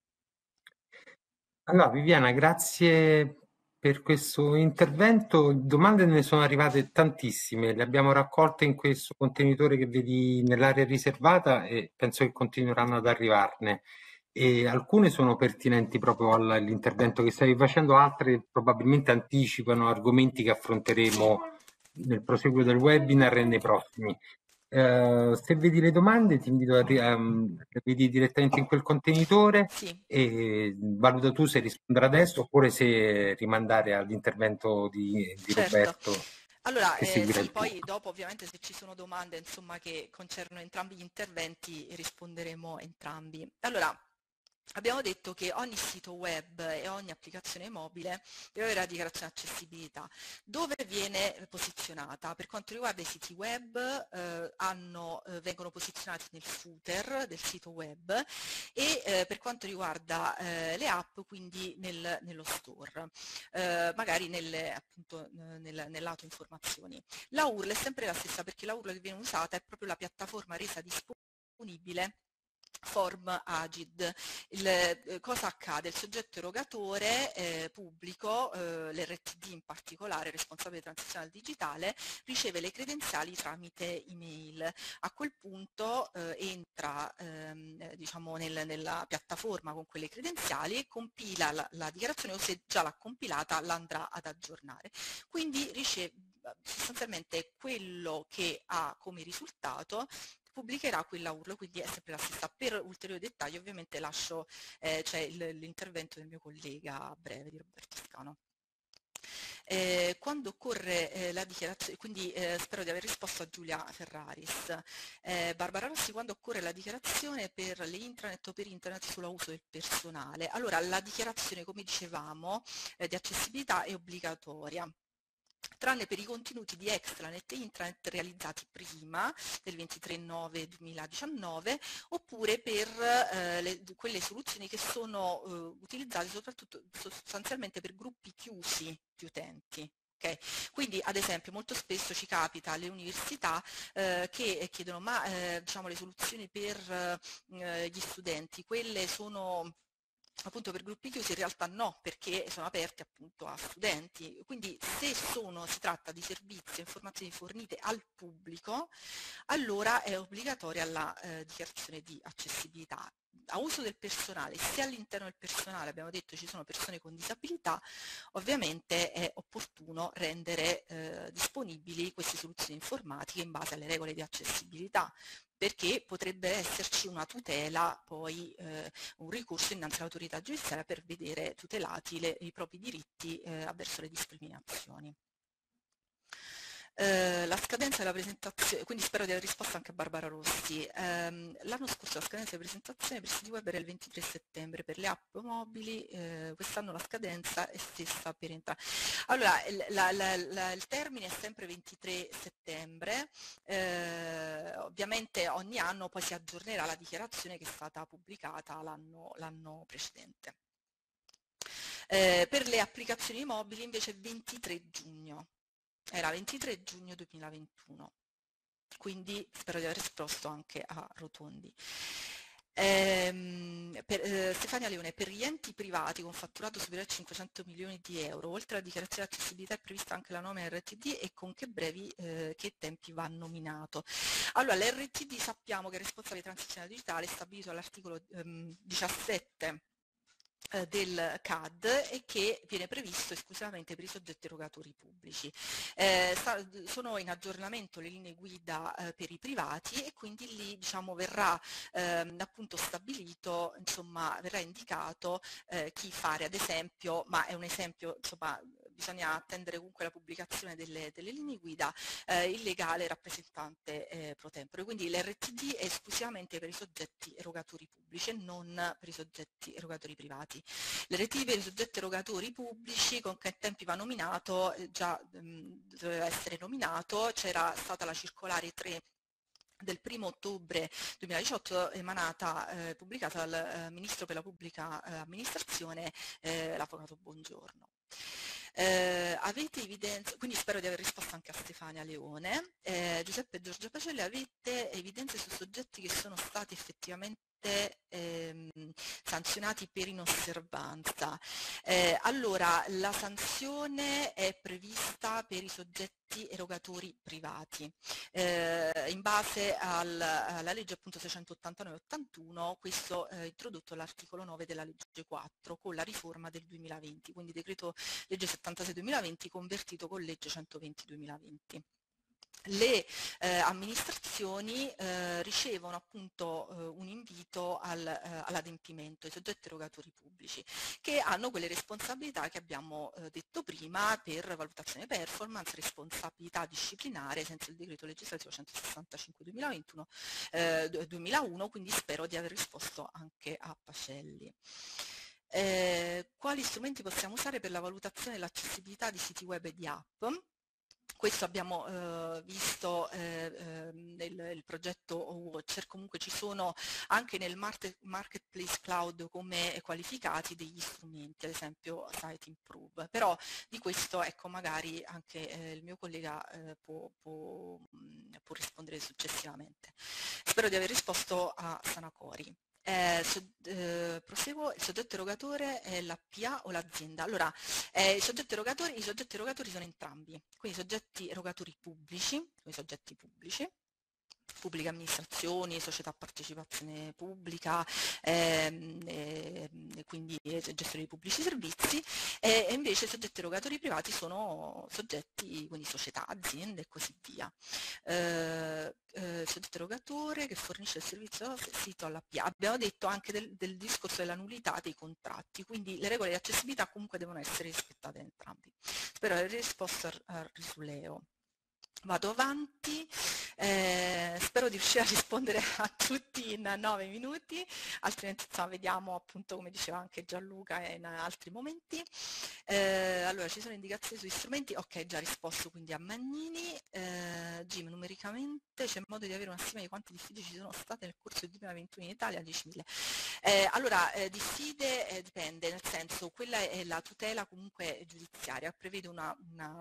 Allora Viviana, grazie per questo intervento. Domande ne sono arrivate tantissime, le abbiamo raccolte in questo contenitore che vedi nell'area riservata e penso che continueranno ad arrivarne. E alcune sono pertinenti proprio all'intervento che stavi facendo, altre probabilmente anticipano argomenti che affronteremo nel proseguo del webinar e nei prossimi. Eh, se vedi le domande ti invito a ri- a- le vedi direttamente in quel contenitore Sì, e valuta tu se rispondere adesso oppure se rimandare all'intervento di, di certo. Roberto Allora, che eh, seguirà sì, il tuo. poi dopo ovviamente se ci sono domande, insomma, che concernono entrambi gli interventi, risponderemo entrambi. Allora, abbiamo detto che ogni sito web e ogni applicazione mobile deve avere la dichiarazione di accessibilità. Dove viene posizionata? Per quanto riguarda i siti web, eh, hanno, eh, vengono posizionati nel footer del sito web e eh, per quanto riguarda eh, le app, quindi nel, nello store, eh, magari nelle, appunto, eh, nel, nel lato informazioni. La U R L è sempre la stessa perché la U R L che viene usata è proprio la piattaforma resa disponibile Form Agid. Il, eh, cosa accade? Il soggetto erogatore eh, pubblico, eh, l'R T D in particolare, responsabile di transizione al digitale, riceve le credenziali tramite email. A quel punto eh, entra ehm, diciamo nel, nella piattaforma con quelle credenziali, compila la, la dichiarazione o se già l'ha compilata l'andrà ad aggiornare. Quindi riceve sostanzialmente quello che ha come risultato pubblicherà quella U R L, quindi è sempre la stessa. Per ulteriori dettagli ovviamente lascio eh, c'è l'intervento del mio collega a breve di Roberto Scano. Eh, quando occorre eh, la dichiarazione, quindi eh, spero di aver risposto a Giulia Ferraris. Eh, Barbara Rossi, quando occorre la dichiarazione per le intranet o per internet sull'uso del personale? Allora, la dichiarazione, come dicevamo, eh, di accessibilità è obbligatoria, tranne per i contenuti di extranet e intranet realizzati prima del ventitré nove duemiladiciannove oppure per eh, le, quelle soluzioni che sono eh, utilizzate soprattutto sostanzialmente per gruppi chiusi di utenti. Okay. Quindi ad esempio molto spesso ci capita alle università eh, che chiedono ma eh, diciamo, le soluzioni per eh, gli studenti, quelle sono appunto per gruppi chiusi, in realtà no, perché sono aperti appunto a studenti, quindi se sono, si tratta di servizi e informazioni fornite al pubblico, allora è obbligatoria la eh, dichiarazione di accessibilità. A uso del personale, se all'interno del personale abbiamo detto ci sono persone con disabilità, ovviamente è opportuno rendere eh, disponibili queste soluzioni informatiche in base alle regole di accessibilità, perché potrebbe esserci una tutela, poi eh, un ricorso innanzi all'autorità giudiziaria per vedere tutelati le, i propri diritti eh, avverso le discriminazioni. Eh, la scadenza della presentazione, quindi spero di aver risposto anche a Barbara Rossi. Ehm, l'anno scorso la scadenza di presentazione per siti web era il ventitré settembre, per le app mobili eh, quest'anno la scadenza è stessa per entrare. Allora, il, la, la, la, il termine è sempre ventitré settembre, eh, ovviamente ogni anno poi si aggiornerà la dichiarazione che è stata pubblicata l'anno precedente. Eh, per le applicazioni mobili invece ventitré giugno. Era ventitré giugno duemilaventuno, quindi spero di aver risposto anche a Rotondi. Ehm, per, eh, Stefania Leone, per gli enti privati con fatturato superiore a cinquecento milioni di euro, oltre alla dichiarazione di accessibilità è prevista anche la nomina R T D e con che brevi, eh, che tempi va nominato? Allora, l'R T D sappiamo che è responsabile di transizione digitale, stabilito all'articolo ehm, diciassette del C A D e che viene previsto esclusivamente per i soggetti erogatori pubblici. Eh, sta, sono in aggiornamento le linee guida eh, per i privati e quindi lì diciamo, verrà ehm, appunto stabilito, insomma verrà indicato eh, chi fare, ad esempio, ma è un esempio, insomma bisogna attendere comunque la pubblicazione delle, delle linee guida, eh, il legale rappresentante eh, pro tempore. Quindi l'R T D è esclusivamente per i soggetti erogatori pubblici e non per i soggetti erogatori privati. L'R T D per i soggetti erogatori pubblici, con che tempi va nominato, eh, già mh, doveva essere nominato, c'era stata la circolare tre del primo ottobre duemiladiciotto emanata, eh, pubblicata dal eh, Ministro per la Pubblica eh, Amministrazione, eh, l'Avvocato Bongiorno. Eh, avete evidenze, quindi spero di aver risposto anche a Stefania Leone. Eh, Giuseppe e Giorgio Pacelli, avete evidenze su soggetti che sono stati effettivamente ehm, sanzionati per inosservanza? Eh, allora, la sanzione è prevista per i soggetti erogatori privati. Eh, in base al, alla legge appunto seicentottantanove ottantuno, questo è eh, introdotto l'articolo nove della legge quattro con la riforma del duemilaventi, quindi decreto legge settantasei duemilaventi convertito con legge centoventi duemilaventi. le eh, amministrazioni eh, ricevono appunto eh, un invito al, eh, all'adempimento, i soggetti erogatori pubblici, che hanno quelle responsabilità che abbiamo eh, detto prima per valutazione performance, responsabilità disciplinare senza il decreto legislativo centosessantacinque duemilaventuno, eh, duemilauno, quindi spero di aver risposto anche a Pacelli. Eh, quali strumenti possiamo usare per la valutazione dell'accessibilità di siti web e di app? Questo abbiamo eh, visto eh, eh, nel, nel progetto Watcher, comunque ci sono anche nel market, Marketplace Cloud come qualificati degli strumenti, ad esempio Site Improve, però di questo ecco magari anche eh, il mio collega eh, può, può, mh, può rispondere successivamente. Spero di aver risposto a Sanacori. Eh, so, eh, proseguo, il soggetto erogatore è la P A o l'azienda? Allora, eh, i, soggetti erogatori, i soggetti erogatori sono entrambi, quindi i soggetti erogatori pubblici, i soggetti pubblici, pubbliche amministrazioni, società a partecipazione pubblica, ehm, e, e quindi gestori di pubblici servizi, e, e invece i soggetti erogatori privati sono soggetti, quindi società, aziende e così via. Eh, eh, soggetto erogatore che fornisce il servizio sito alla P A. Abbiamo detto anche del, del discorso della nullità dei contratti, quindi le regole di accessibilità comunque devono essere rispettate entrambi. Spero di aver risposto al, al risuleo. Vado avanti, eh, spero di riuscire a rispondere a tutti in nove minuti, altrimenti insomma, vediamo appunto come diceva anche Gianluca in altri momenti. Eh, allora ci sono indicazioni sugli strumenti, ok già risposto quindi a Magnini. eh, Jim, numericamente c'è modo di avere una stima di quante diffide ci sono state nel corso del duemilaventuno in Italia? diecimila. Eh, allora eh, diffide eh, dipende, nel senso quella è la tutela comunque giudiziaria, prevede una, una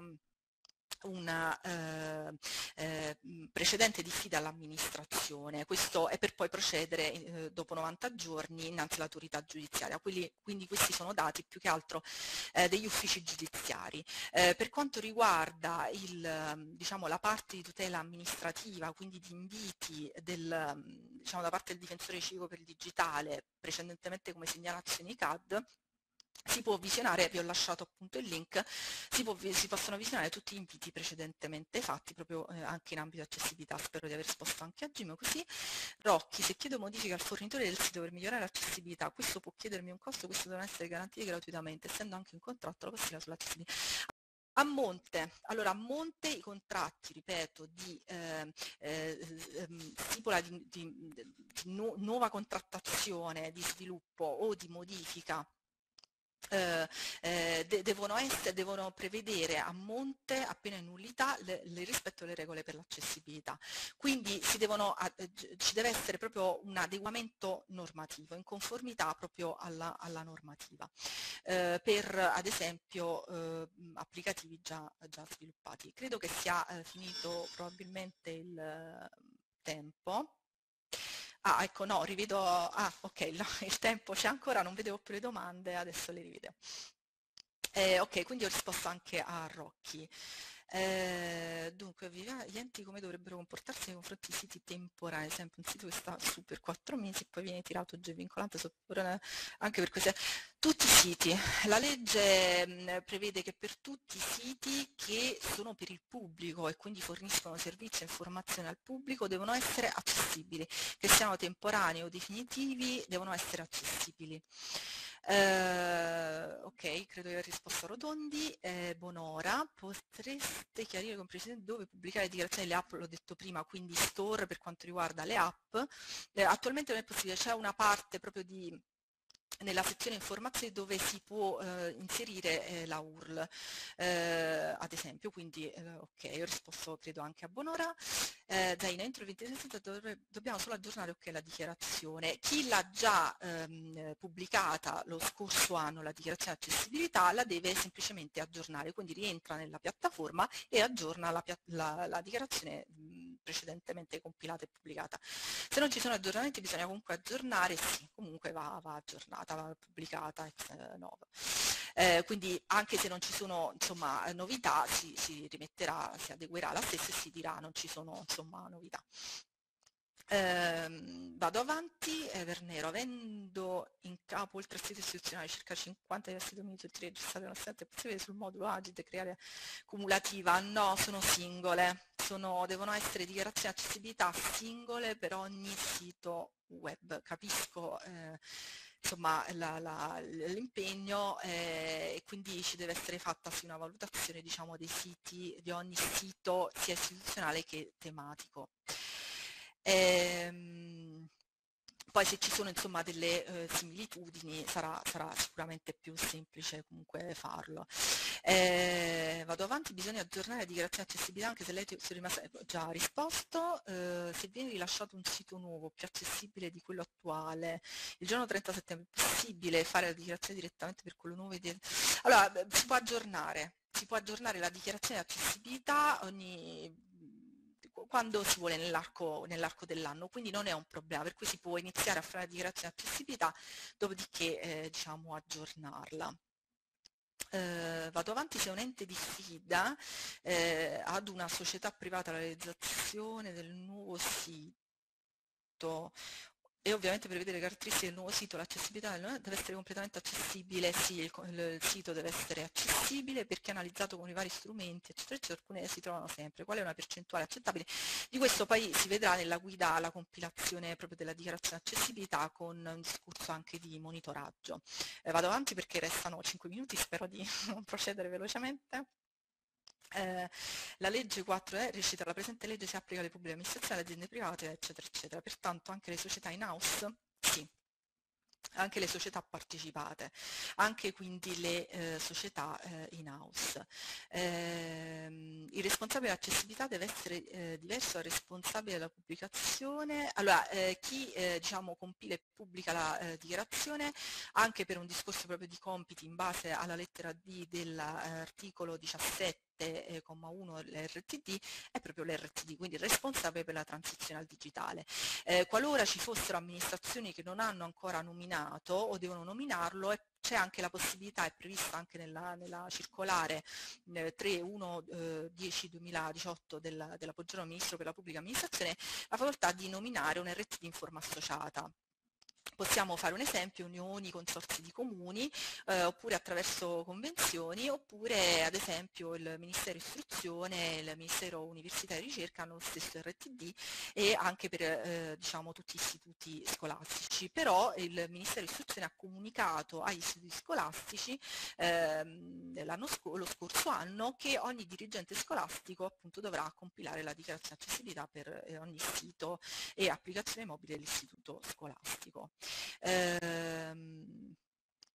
una eh, eh, precedente diffida all'amministrazione, questo è per poi procedere eh, dopo novanta giorni innanzi all'autorità giudiziaria, quindi, quindi questi sono dati più che altro eh, degli uffici giudiziari. Eh, per quanto riguarda il, diciamo, la parte di tutela amministrativa, quindi di inviti del, diciamo, da parte del difensore civico per il digitale, precedentemente come segnalazioni C A D, si può visionare, vi ho lasciato appunto il link, si, può, si possono visionare tutti gli inviti precedentemente fatti proprio eh, anche in ambito accessibilità. Spero di aver risposto anche a Jim così. Rocchi, se chiedo modifiche al fornitore del sito per migliorare l'accessibilità, questo può chiedermi un costo, questo devono essere garantiti gratuitamente, essendo anche in contratto la possibilità sull'accessibilità. A monte, allora a monte i contratti, ripeto, di eh, eh, stipula di, di, di nu nuova contrattazione, di sviluppo o di modifica Eh, eh, de devono, essere, devono prevedere a monte, appena in nullità, le, le rispetto alle regole per l'accessibilità. Quindi si devono, eh, ci deve essere proprio un adeguamento normativo, in conformità proprio alla, alla normativa, eh, per ad esempio eh, applicativi già, già sviluppati. Credo che sia eh, finito probabilmente il eh, tempo. Ah, ecco, no, rivedo, ah, ok, no, il tempo c'è ancora, non vedevo più le domande, adesso le rivedo. Eh, ok, quindi ho risposto anche a Rocchi. Eh, dunque, gli enti come dovrebbero comportarsi nei confronti di siti temporanei, ad esempio un sito che sta su per quattro mesi e poi viene tirato giù, è vincolante anche per questi. Tutti i siti, la legge mh, prevede che per tutti i siti che sono per il pubblico e quindi forniscono servizi e informazioni al pubblico devono essere accessibili, che siano temporanei o definitivi devono essere accessibili. Eh, ok, credo di aver risposto a Rotondi. Eh, Bonora, potreste chiarire con precisione dove pubblicare le dichiarazioni delle app? L'ho detto prima, quindi store per quanto riguarda le app. Eh, attualmente non è possibile, c'è una parte proprio di nella sezione informazioni dove si può eh, inserire eh, la U R L, eh, ad esempio, quindi eh, ok, ho risposto credo anche a Bonora. Eh, Zaina, entro il ventisei settembre dobbiamo solo aggiornare ok la dichiarazione. Chi l'ha già ehm, pubblicata lo scorso anno, la dichiarazione di accessibilità, la deve semplicemente aggiornare, quindi rientra nella piattaforma e aggiorna la, la, la dichiarazione mh, precedentemente compilata e pubblicata. Se non ci sono aggiornamenti bisogna comunque aggiornare, sì, comunque va, va aggiornata, va pubblicata ex novo. Eh, quindi anche se non ci sono insomma, novità si, si rimetterà, si adeguerà la stessa e si dirà non ci sono insomma, novità. Ehm, vado avanti, eh, Vernero, avendo in capo oltre al sito istituzionale circa cinquanta diversi domini tutti registrati nonostante è possibile sul modulo Agid creare cumulativa? No, sono singole, sono, devono essere dichiarazioni di accessibilità singole per ogni sito web. Capisco eh, insomma l'impegno eh, e quindi ci deve essere fatta sì, una valutazione diciamo dei siti, di ogni sito sia istituzionale che tematico. Ehm, poi se ci sono insomma delle eh, similitudini sarà, sarà sicuramente più semplice comunque farlo. Eh, vado avanti, bisogna aggiornare la dichiarazione di accessibilità anche se lei ti è rimasta già risposto. Eh, se viene rilasciato un sito nuovo più accessibile di quello attuale, il giorno trenta settembre è possibile fare la dichiarazione direttamente per quello nuovo? Allora, si può aggiornare, si può aggiornare la dichiarazione di accessibilità ogni quando si vuole nell'arco nell dell'anno, quindi non è un problema, per cui si può iniziare a fare la dichiarazione di accessibilità, dopodiché eh, diciamo aggiornarla. Eh, vado avanti, se un ente diffida eh, ad una società privata la realizzazione del nuovo sito e ovviamente per vedere le caratteristiche del nuovo sito, l'accessibilità deve essere completamente accessibile, sì, il, il sito deve essere accessibile perché è analizzato con i vari strumenti, eccetera, eccetera, alcune si trovano sempre. Qual è una percentuale accettabile? Di questo poi si vedrà nella guida alla compilazione proprio della dichiarazione di accessibilità con un discorso anche di monitoraggio. Eh, vado avanti perché restano cinque minuti, spero di procedere velocemente. Eh, la legge quattro E recita: la presente legge si applica alle pubbliche amministrazioni, alle aziende private, eccetera, eccetera. Pertanto anche le società in house, sì, anche le società partecipate, anche quindi le eh, società eh, in house. Eh, il responsabile dell'accessibilità deve essere eh, diverso dal responsabile della pubblicazione. Allora, eh, chi eh, diciamo compila e pubblica la eh, dichiarazione, anche per un discorso proprio di compiti in base alla lettera D dell'articolo diciassette comma uno l'R T D, è proprio l'R T D, quindi il responsabile per la transizione al digitale. Eh, qualora ci fossero amministrazioni che non hanno ancora nominato o devono nominarlo, c'è anche la possibilità, è prevista anche nella, nella circolare eh, tre uno dieci duemiladiciotto della, dell'Appoggio Ministro per la Pubblica Amministrazione, la facoltà di nominare un R T D in forma associata. Possiamo fare un esempio: unioni, consorzi di comuni, eh, oppure attraverso convenzioni, oppure ad esempio il Ministero Istruzione e il Ministero Università e Ricerca hanno lo stesso R T D e anche per eh, diciamo, tutti gli istituti scolastici. Però il Ministero Istruzione ha comunicato agli istituti scolastici ehm, l'anno sc- lo scorso anno che ogni dirigente scolastico appunto dovrà compilare la dichiarazione di accessibilità per eh, ogni sito e applicazione mobile dell'istituto scolastico. Ehm,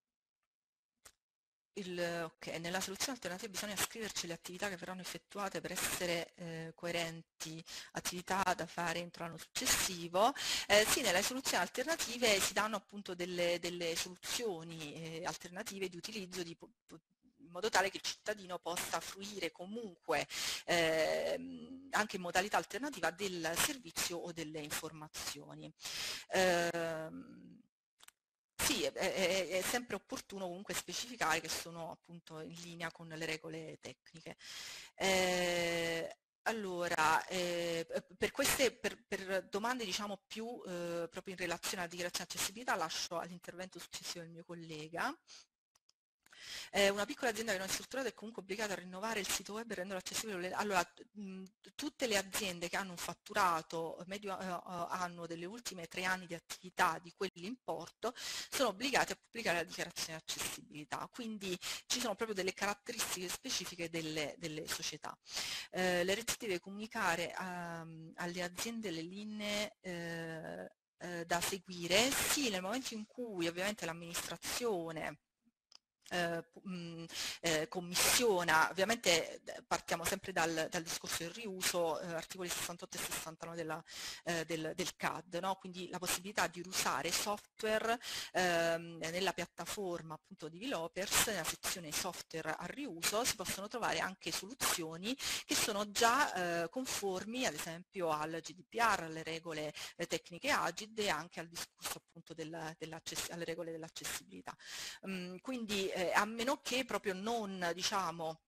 il, okay, nella soluzione alternativa bisogna scriverci le attività che verranno effettuate per essere eh, coerenti, attività da fare entro l'anno successivo. Eh, sì, nelle soluzioni alternative si danno appunto delle, delle soluzioni eh, alternative di utilizzo di in modo tale che il cittadino possa fruire comunque eh, anche in modalità alternativa del servizio o delle informazioni. Eh, sì, è, è, è sempre opportuno comunque specificare che sono appunto in linea con le regole tecniche. Eh, allora, eh, per queste per, per domande diciamo più eh, proprio in relazione alla dichiarazione di accessibilità lascio all'intervento successivo del mio collega. Eh, una piccola azienda che non è strutturata è comunque obbligata a rinnovare il sito web e renderlo accessibile. Allora, mh, tutte le aziende che hanno un fatturato medio eh, annuo delle ultime tre anni di attività di quell'importo sono obbligate a pubblicare la dichiarazione di accessibilità, quindi ci sono proprio delle caratteristiche specifiche delle, delle società. Eh, L'R T deve comunicare a, alle aziende le linee eh, eh, da seguire, sì, nel momento in cui ovviamente l'amministrazione Eh, mh, eh, commissiona, ovviamente partiamo sempre dal, dal discorso del riuso, eh, articoli sessantotto e sessantanove della, eh, del, del C A D, no? Quindi la possibilità di usare software ehm, nella piattaforma appunto di developers, nella sezione software a riuso, si possono trovare anche soluzioni che sono già eh, conformi ad esempio al G D P R, alle regole eh, tecniche Agid e anche al discorso appunto del, alle regole dell'accessibilità. Um, quindi eh, a meno che proprio non diciamo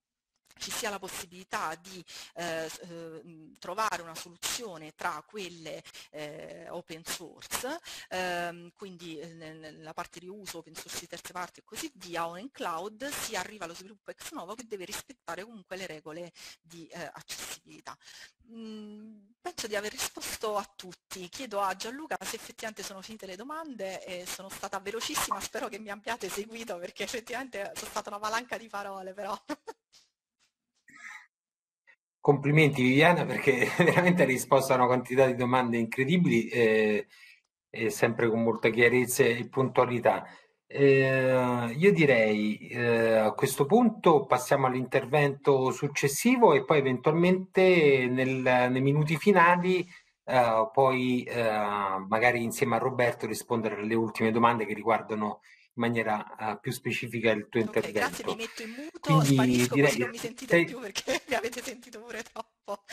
ci sia la possibilità di eh, eh, trovare una soluzione tra quelle eh, open source, ehm, quindi eh, nella parte di uso open source di terze parti e così via, o in cloud, si arriva allo sviluppo ex novo che deve rispettare comunque le regole di eh, accessibilità. Mm, penso di aver risposto a tutti. Chiedo a Gianluca se effettivamente sono finite le domande e sono stata velocissima, spero che mi abbiate seguito perché effettivamente sono stata una valanga di parole però. Complimenti Viviana perché veramente hai risposto a una quantità di domande incredibili eh, e sempre con molta chiarezza e puntualità. Eh, io direi eh, a questo punto passiamo all'intervento successivo e poi eventualmente nel- nei minuti finali eh, poi eh, magari insieme a Roberto rispondere alle ultime domande che riguardano in maniera eh, più specifica il tuo Ok, grazie, mi intervento. metto in muto, Quindi sparisco così direi non mi sentite sei- più perché mi avete sentito pure troppo.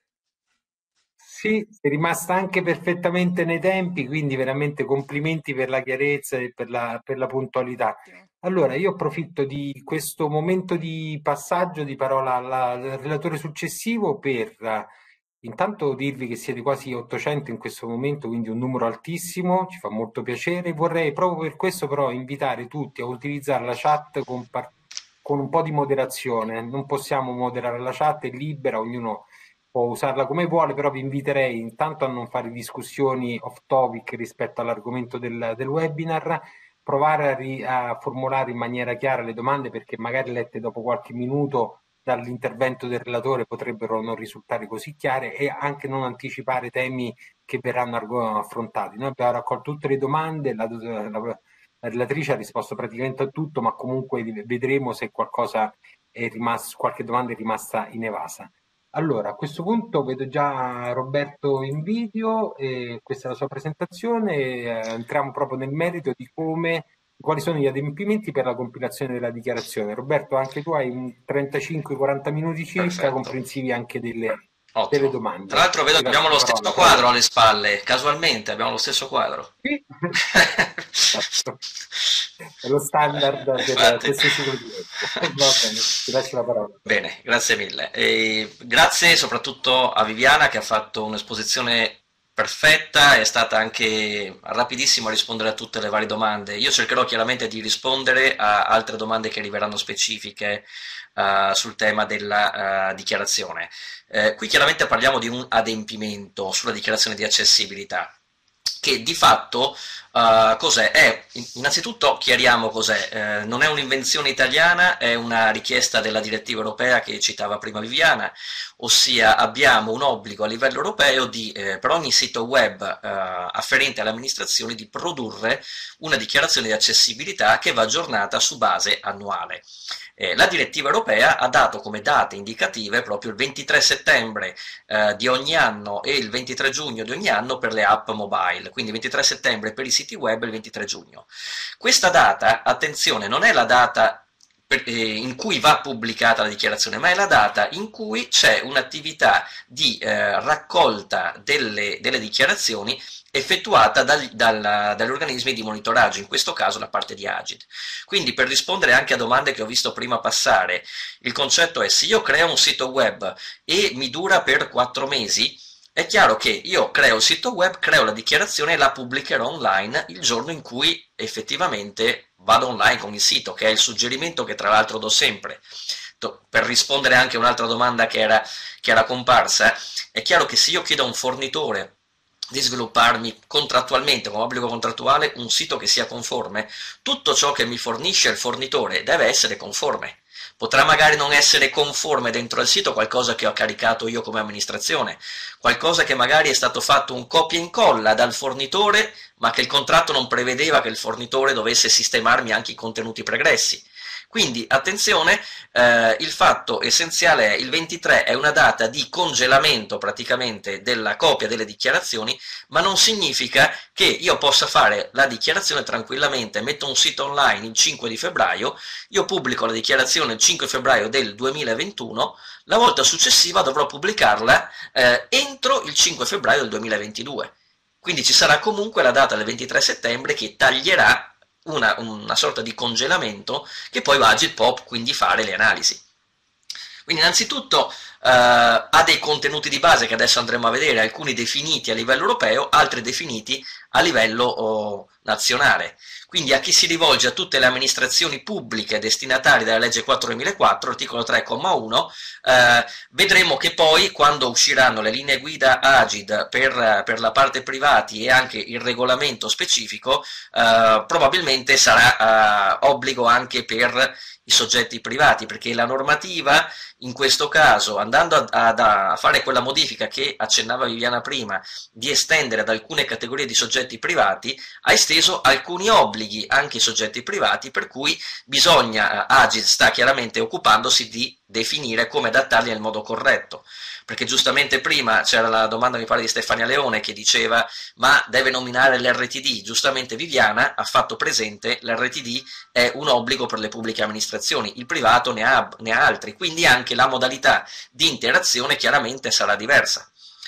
sì, sei rimasta anche perfettamente nei tempi, quindi veramente complimenti per la chiarezza e per la, per la puntualità. Ottimo. Allora, io approfitto di questo momento di passaggio di parola alla- al relatore successivo per eh, intanto dirvi che siete quasi ottocento in questo momento, quindi un numero altissimo, ci fa molto piacere. Vorrei proprio per questo però invitare tutti a utilizzare la chat con, par- con un po' di moderazione. Non possiamo moderare la chat, è libera, ognuno può usarla come vuole, però vi inviterei intanto a non fare discussioni off topic rispetto all'argomento del, del webinar, provare a, ri- a formulare in maniera chiara le domande perché magari lette dopo qualche minuto dall'intervento del relatore potrebbero non risultare così chiare e anche non anticipare temi che verranno argo- affrontati. Noi abbiamo raccolto tutte le domande, la, la, la relatrice ha risposto praticamente a tutto, ma comunque vedremo se qualcosa è rimasto, qualche domanda è rimasta inevasa. Allora, a questo punto vedo già Roberto in video, e questa è la sua presentazione, e, eh, entriamo proprio nel merito di come, quali sono gli adempimenti per la compilazione della dichiarazione. Roberto, anche tu hai un trentacinque quaranta minuti circa, Perfetto, comprensivi anche delle, delle ottimo. Tra domande. l'altro vedo Ti che abbiamo lascio la lo stesso parola, prego. quadro alle spalle, casualmente abbiamo lo stesso quadro. Sì. Esatto. È lo standard per Infatti. questo ciclo di legge. Va bene, ti lascio la parola. Bene, grazie mille. E grazie soprattutto a Viviana che ha fatto un'esposizione perfetta, è stata anche rapidissima a rispondere a tutte le varie domande. Io cercherò chiaramente di rispondere a altre domande che arriveranno specifiche eh, sul tema della eh, dichiarazione. Eh, qui chiaramente parliamo di un adempimento sulla dichiarazione di accessibilità, che di fatto uh, cos'è? È, innanzitutto chiariamo cos'è, eh, non è un'invenzione italiana, è una richiesta della direttiva europea che citava prima Viviana, ossia abbiamo un obbligo a livello europeo di, eh, per ogni sito web eh, afferente alle amministrazioni di produrre una dichiarazione di accessibilità che va aggiornata su base annuale. Eh, la direttiva europea ha dato come date indicative proprio il ventitré settembre eh, di ogni anno e il ventitré giugno di ogni anno per le app mobile, quindi ventitré settembre per i siti web e il ventitré giugno. Questa data, attenzione, non è la data per, eh, in cui va pubblicata la dichiarazione, ma è la data in cui c'è un'attività di eh, raccolta delle, delle dichiarazioni effettuata dal, dal, dagli organismi di monitoraggio, in questo caso la parte di Agid. Quindi per rispondere anche a domande che ho visto prima passare, il concetto è: se io creo un sito web e mi dura per quattro mesi, è chiaro che io creo il sito web, creo la dichiarazione e la pubblicherò online il giorno in cui effettivamente vado online con il sito, che è il suggerimento che tra l'altro do sempre. Per rispondere anche a un'altra domanda che era, che era comparsa, è chiaro che se io chiedo a un fornitore di svilupparmi contrattualmente, con obbligo contrattuale, un sito che sia conforme, tutto ciò che mi fornisce il fornitore deve essere conforme. Potrà magari non essere conforme dentro al sito qualcosa che ho caricato io come amministrazione, qualcosa che magari è stato fatto un copia e incolla dal fornitore, ma che il contratto non prevedeva che il fornitore dovesse sistemarmi anche i contenuti pregressi. Quindi attenzione, eh, il fatto essenziale è il ventitré è una data di congelamento praticamente della copia delle dichiarazioni, ma non significa che io possa fare la dichiarazione tranquillamente, metto un sito online il cinque di febbraio, io pubblico la dichiarazione il cinque febbraio del duemilaventuno, la volta successiva dovrò pubblicarla eh, entro il cinque febbraio del duemilaventidue. Quindi ci sarà comunque la data del ventitré settembre che taglierà una, una sorta di congelamento che poi va a Agit Pop quindi fare le analisi. Quindi innanzitutto eh, ha dei contenuti di base che adesso andremo a vedere, alcuni definiti a livello europeo, altri definiti a livello oh, nazionale. Quindi a chi si rivolge? A tutte le amministrazioni pubbliche destinatarie della legge quattro duemilaquattro, articolo tre, comma uno, eh, vedremo che poi quando usciranno le linee guida Agid per, per la parte privati e anche il regolamento specifico, eh, probabilmente sarà eh, obbligo anche per i soggetti privati, perché la normativa in questo caso, andando a, a, a fare quella modifica che accennava Viviana prima, di estendere ad alcune categorie di soggetti privati, ha esteso alcuni obblighi anche ai soggetti privati, per cui bisogna, Agid sta chiaramente occupandosi di definire come adattarli nel modo corretto, perché giustamente prima c'era la domanda, mi pare, di Stefania Leone, che diceva ma deve nominare l'R T D. Giustamente Viviana ha fatto presente l'R T D è un obbligo per le pubbliche amministrazioni, il privato ne ha, ne ha altri, quindi anche la modalità di interazione chiaramente sarà diversa.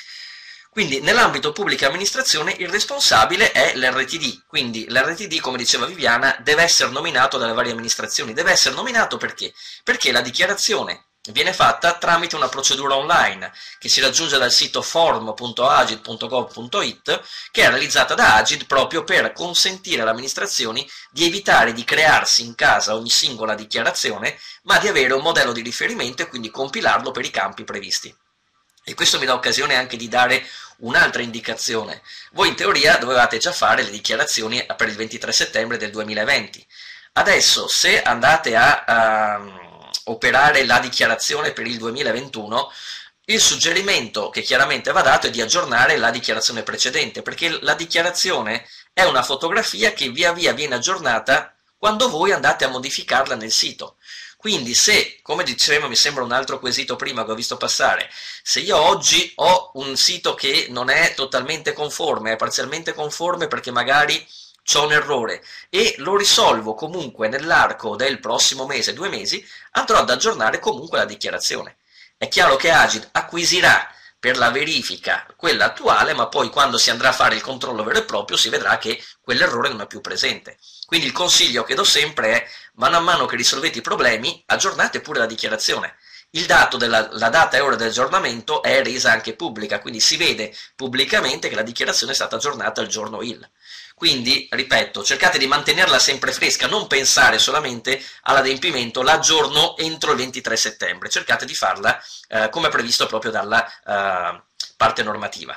Quindi nell'ambito pubblica amministrazione il responsabile è l'R T D, quindi l'R T D, come diceva Viviana, deve essere nominato dalle varie amministrazioni. Deve essere nominato perché? Perché la dichiarazione viene fatta tramite una procedura online che si raggiunge dal sito form punto agid punto gov punto it, che è realizzata da Agid proprio per consentire alle amministrazioni di evitare di crearsi in casa ogni singola dichiarazione, ma di avere un modello di riferimento e quindi compilarlo per i campi previsti. E questo mi dà occasione anche di dare un'altra indicazione. Voi in teoria dovevate già fare le dichiarazioni per il ventitré settembre del duemilaventi. Adesso, se andate a, a operare la dichiarazione per il duemilaventuno, il suggerimento che chiaramente va dato è di aggiornare la dichiarazione precedente, perché la dichiarazione è una fotografia che via via viene aggiornata quando voi andate a modificarla nel sito. Quindi se, come dicevamo, mi sembra un altro quesito prima che ho visto passare, se io oggi ho un sito che non è totalmente conforme, è parzialmente conforme perché magari c'ho un errore e lo risolvo comunque nell'arco del prossimo mese, due mesi, andrò ad aggiornare comunque la dichiarazione. È chiaro che Agid acquisirà per la verifica quella attuale, ma poi quando si andrà a fare il controllo vero e proprio si vedrà che quell'errore non è più presente. Quindi il consiglio che do sempre è, mano a mano che risolvete i problemi, aggiornate pure la dichiarazione. Il dato della la data e ora dell'aggiornamento è resa anche pubblica, quindi si vede pubblicamente che la dichiarazione è stata aggiornata il giorno il. Quindi, ripeto, cercate di mantenerla sempre fresca, non pensare solamente all'adempimento, l'aggiorno entro il ventitré settembre, cercate di farla eh, come previsto proprio dalla eh, parte normativa.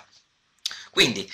Quindi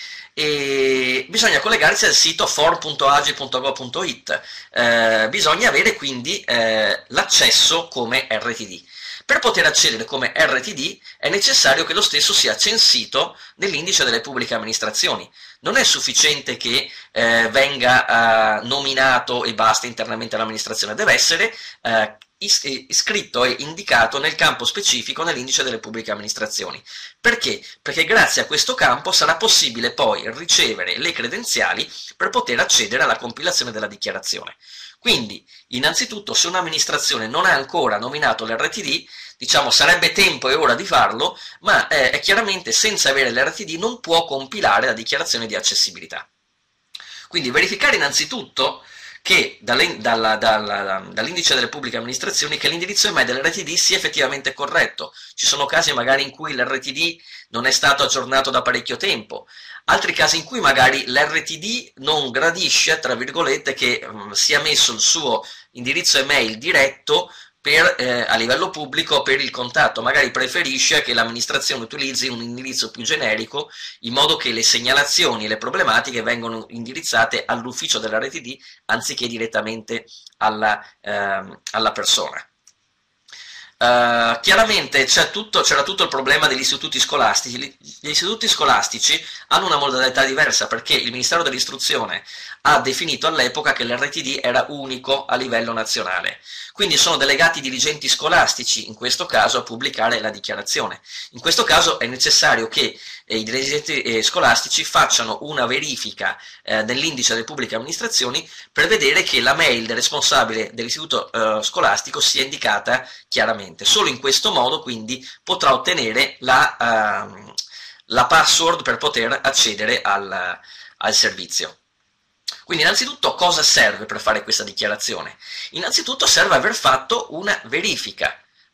eh, bisogna collegarsi al sito form punto agid punto gov punto it, eh, bisogna avere quindi eh, l'accesso come R T D. Per poter accedere come R T D è necessario che lo stesso sia censito nell'indice delle pubbliche amministrazioni. Non è sufficiente che eh, venga eh, nominato e basta internamente all'amministrazione, deve essere eh, is iscritto e indicato nel campo specifico nell'indice delle pubbliche amministrazioni. Perché? Perché grazie a questo campo sarà possibile poi ricevere le credenziali per poter accedere alla compilazione della dichiarazione. Quindi, innanzitutto, se un'amministrazione non ha ancora nominato l'R T D, diciamo sarebbe tempo e ora di farlo, ma eh, chiaramente senza avere l'R T D non può compilare la dichiarazione di accessibilità. Quindi verificare innanzitutto che dall'indice dalla, dalla, dall'indice delle pubbliche amministrazioni che l'indirizzo email dell'R T D sia effettivamente corretto. Ci sono casi magari in cui l'R T D non è stato aggiornato da parecchio tempo, altri casi in cui magari l'R T D non gradisce, tra virgolette, che um, sia messo il suo indirizzo email diretto per, eh, a livello pubblico per il contatto, magari preferisce che l'amministrazione utilizzi un indirizzo più generico in modo che le segnalazioni e le problematiche vengano indirizzate all'ufficio dell'R T D anziché direttamente alla, ehm, alla persona. Uh, chiaramente c'era tutto, tutto il problema degli istituti scolastici. Gli istituti scolastici hanno una modalità diversa perché il Ministero dell'Istruzione ha definito all'epoca che l'R T D era unico a livello nazionale, quindi sono delegati i dirigenti scolastici in questo caso a pubblicare la dichiarazione. In questo caso è necessario che eh, i dirigenti eh, scolastici facciano una verifica eh, dell'indice delle pubbliche amministrazioni per vedere che la mail del responsabile dell'istituto eh, scolastico sia indicata chiaramente. Solo in questo modo quindi potrà ottenere la, uh, la password per poter accedere al, al servizio. Quindi innanzitutto cosa serve per fare questa dichiarazione? Innanzitutto serve aver fatto una verifica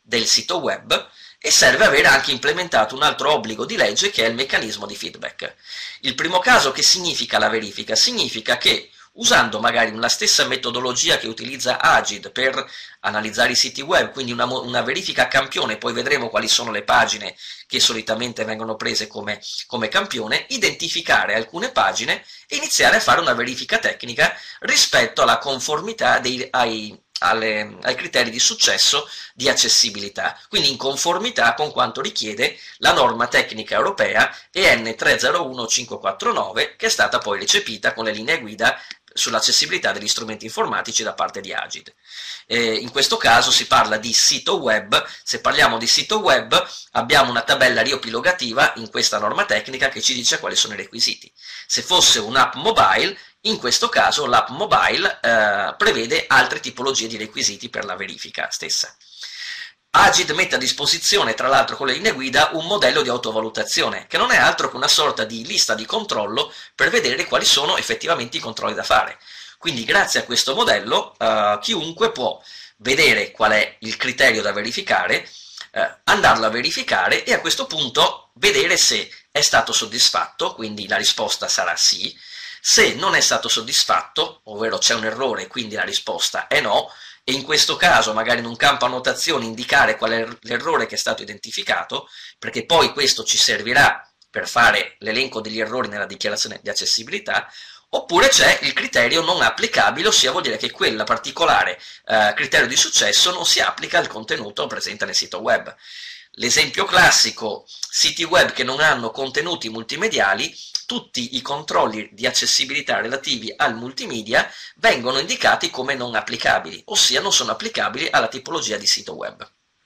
del sito web, e serve avere anche implementato un altro obbligo di legge che è il meccanismo di feedback. Il primo caso, che significa la verifica? Significa che usando magari la stessa metodologia che utilizza Agid per analizzare i siti web, quindi una, una verifica a campione, poi vedremo quali sono le pagine che solitamente vengono prese come, come campione, identificare alcune pagine e iniziare a fare una verifica tecnica rispetto alla conformità dei, ai, alle, ai criteri di successo di accessibilità, quindi in conformità con quanto richiede la norma tecnica europea E N tre zero uno cinque quattro nove, che è stata poi recepita con le linee guida sull'accessibilità degli strumenti informatici da parte di Agid. Eh, in questo caso si parla di sito web. Se parliamo di sito web abbiamo una tabella riepilogativa in questa norma tecnica che ci dice quali sono i requisiti. Se fosse un'app mobile, in questo caso l'app mobile eh, prevede altre tipologie di requisiti per la verifica stessa. Agid mette a disposizione, tra l'altro con le linee guida, un modello di autovalutazione, che non è altro che una sorta di lista di controllo per vedere quali sono effettivamente i controlli da fare. Quindi grazie a questo modello eh, chiunque può vedere qual è il criterio da verificare, eh, andarlo a verificare e a questo punto vedere se è stato soddisfatto, quindi la risposta sarà sì. Se non è stato soddisfatto, ovvero c'è un errore, quindi la risposta è no, e in questo caso magari in un campo annotazioni indicare qual è l'errore che è stato identificato, perché poi questo ci servirà per fare l'elenco degli errori nella dichiarazione di accessibilità, oppure c'è il criterio non applicabile, ossia vuol dire che quel particolare eh, criterio di successo non si applica al contenuto presente nel sito web. L'esempio classico, siti web che non hanno contenuti multimediali, tutti i controlli di accessibilità relativi al multimedia vengono indicati come non applicabili, ossia non sono applicabili alla tipologia di sito web.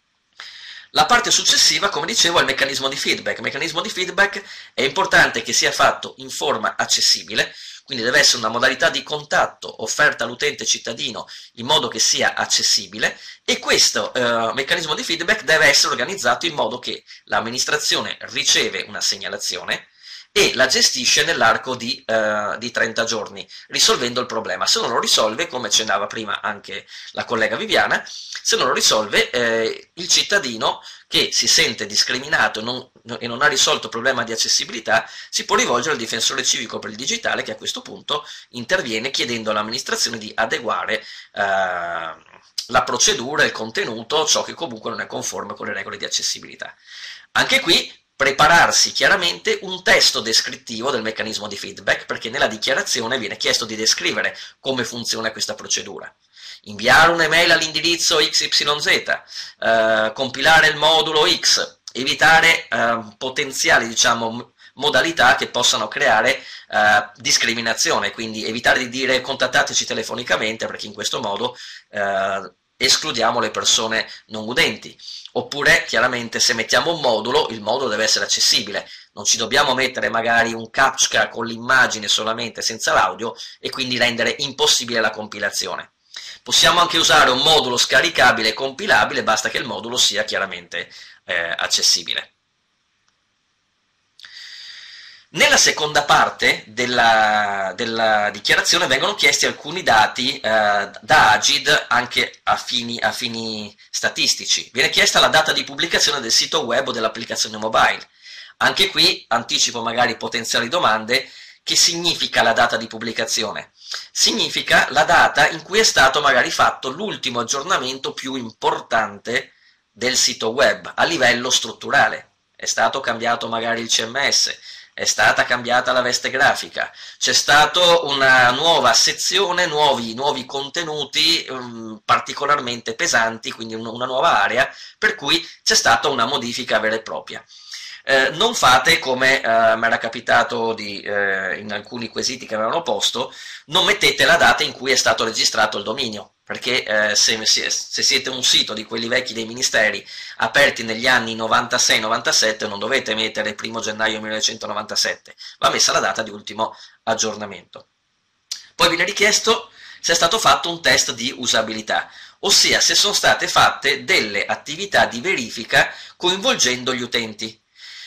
La parte successiva, come dicevo, è il meccanismo di feedback. Il meccanismo di feedback è importante che sia fatto in forma accessibile, quindi deve essere una modalità di contatto offerta all'utente cittadino in modo che sia accessibile, e questo eh, meccanismo di feedback deve essere organizzato in modo che l'amministrazione riceve una segnalazione e la gestisce nell'arco di, uh, di trenta giorni, risolvendo il problema. Se non lo risolve, come accennava prima anche la collega Viviana, se non lo risolve, eh, il cittadino che si sente discriminato e non, e non ha risolto il problema di accessibilità si può rivolgere al difensore civico per il digitale, che a questo punto interviene chiedendo all'amministrazione di adeguare uh, la procedura, il contenuto, ciò che comunque non è conforme con le regole di accessibilità. Anche qui prepararsi chiaramente un testo descrittivo del meccanismo di feedback, perché nella dichiarazione viene chiesto di descrivere come funziona questa procedura. Inviare un'email all'indirizzo X Y Z, eh, compilare il modulo X, evitare eh, potenziali, diciamo, modalità che possano creare eh, discriminazione, quindi evitare di dire contattateci telefonicamente, perché in questo modo eh, escludiamo le persone non udenti. Oppure, chiaramente, se mettiamo un modulo, il modulo deve essere accessibile, non ci dobbiamo mettere magari un captcha con l'immagine solamente senza l'audio e quindi rendere impossibile la compilazione. Possiamo anche usare un modulo scaricabile e compilabile, basta che il modulo sia chiaramente eh, accessibile. Nella seconda parte della, della dichiarazione vengono chiesti alcuni dati eh, da Agid anche a fini, a fini statistici. Viene chiesta la data di pubblicazione del sito web o dell'applicazione mobile. Anche qui anticipo magari potenziali domande. Che significa la data di pubblicazione? Significa la data in cui è stato magari fatto l'ultimo aggiornamento più importante del sito web a livello strutturale. È stato cambiato magari il C M S, è stata cambiata la veste grafica, c'è stata una nuova sezione, nuovi, nuovi contenuti um, particolarmente pesanti, quindi un, una nuova area, per cui c'è stata una modifica vera e propria. Eh, non fate come eh, mi era capitato di, eh, in alcuni quesiti che avevano posto, non mettete la data in cui è stato registrato il dominio, perché eh, se, se siete un sito di quelli vecchi dei ministeri aperti negli anni novantasei novantasette non dovete mettere il primo gennaio millenovecentonovantasette, va messa la data di ultimo aggiornamento. Poi viene richiesto se è stato fatto un test di usabilità, ossia se sono state fatte delle attività di verifica coinvolgendo gli utenti.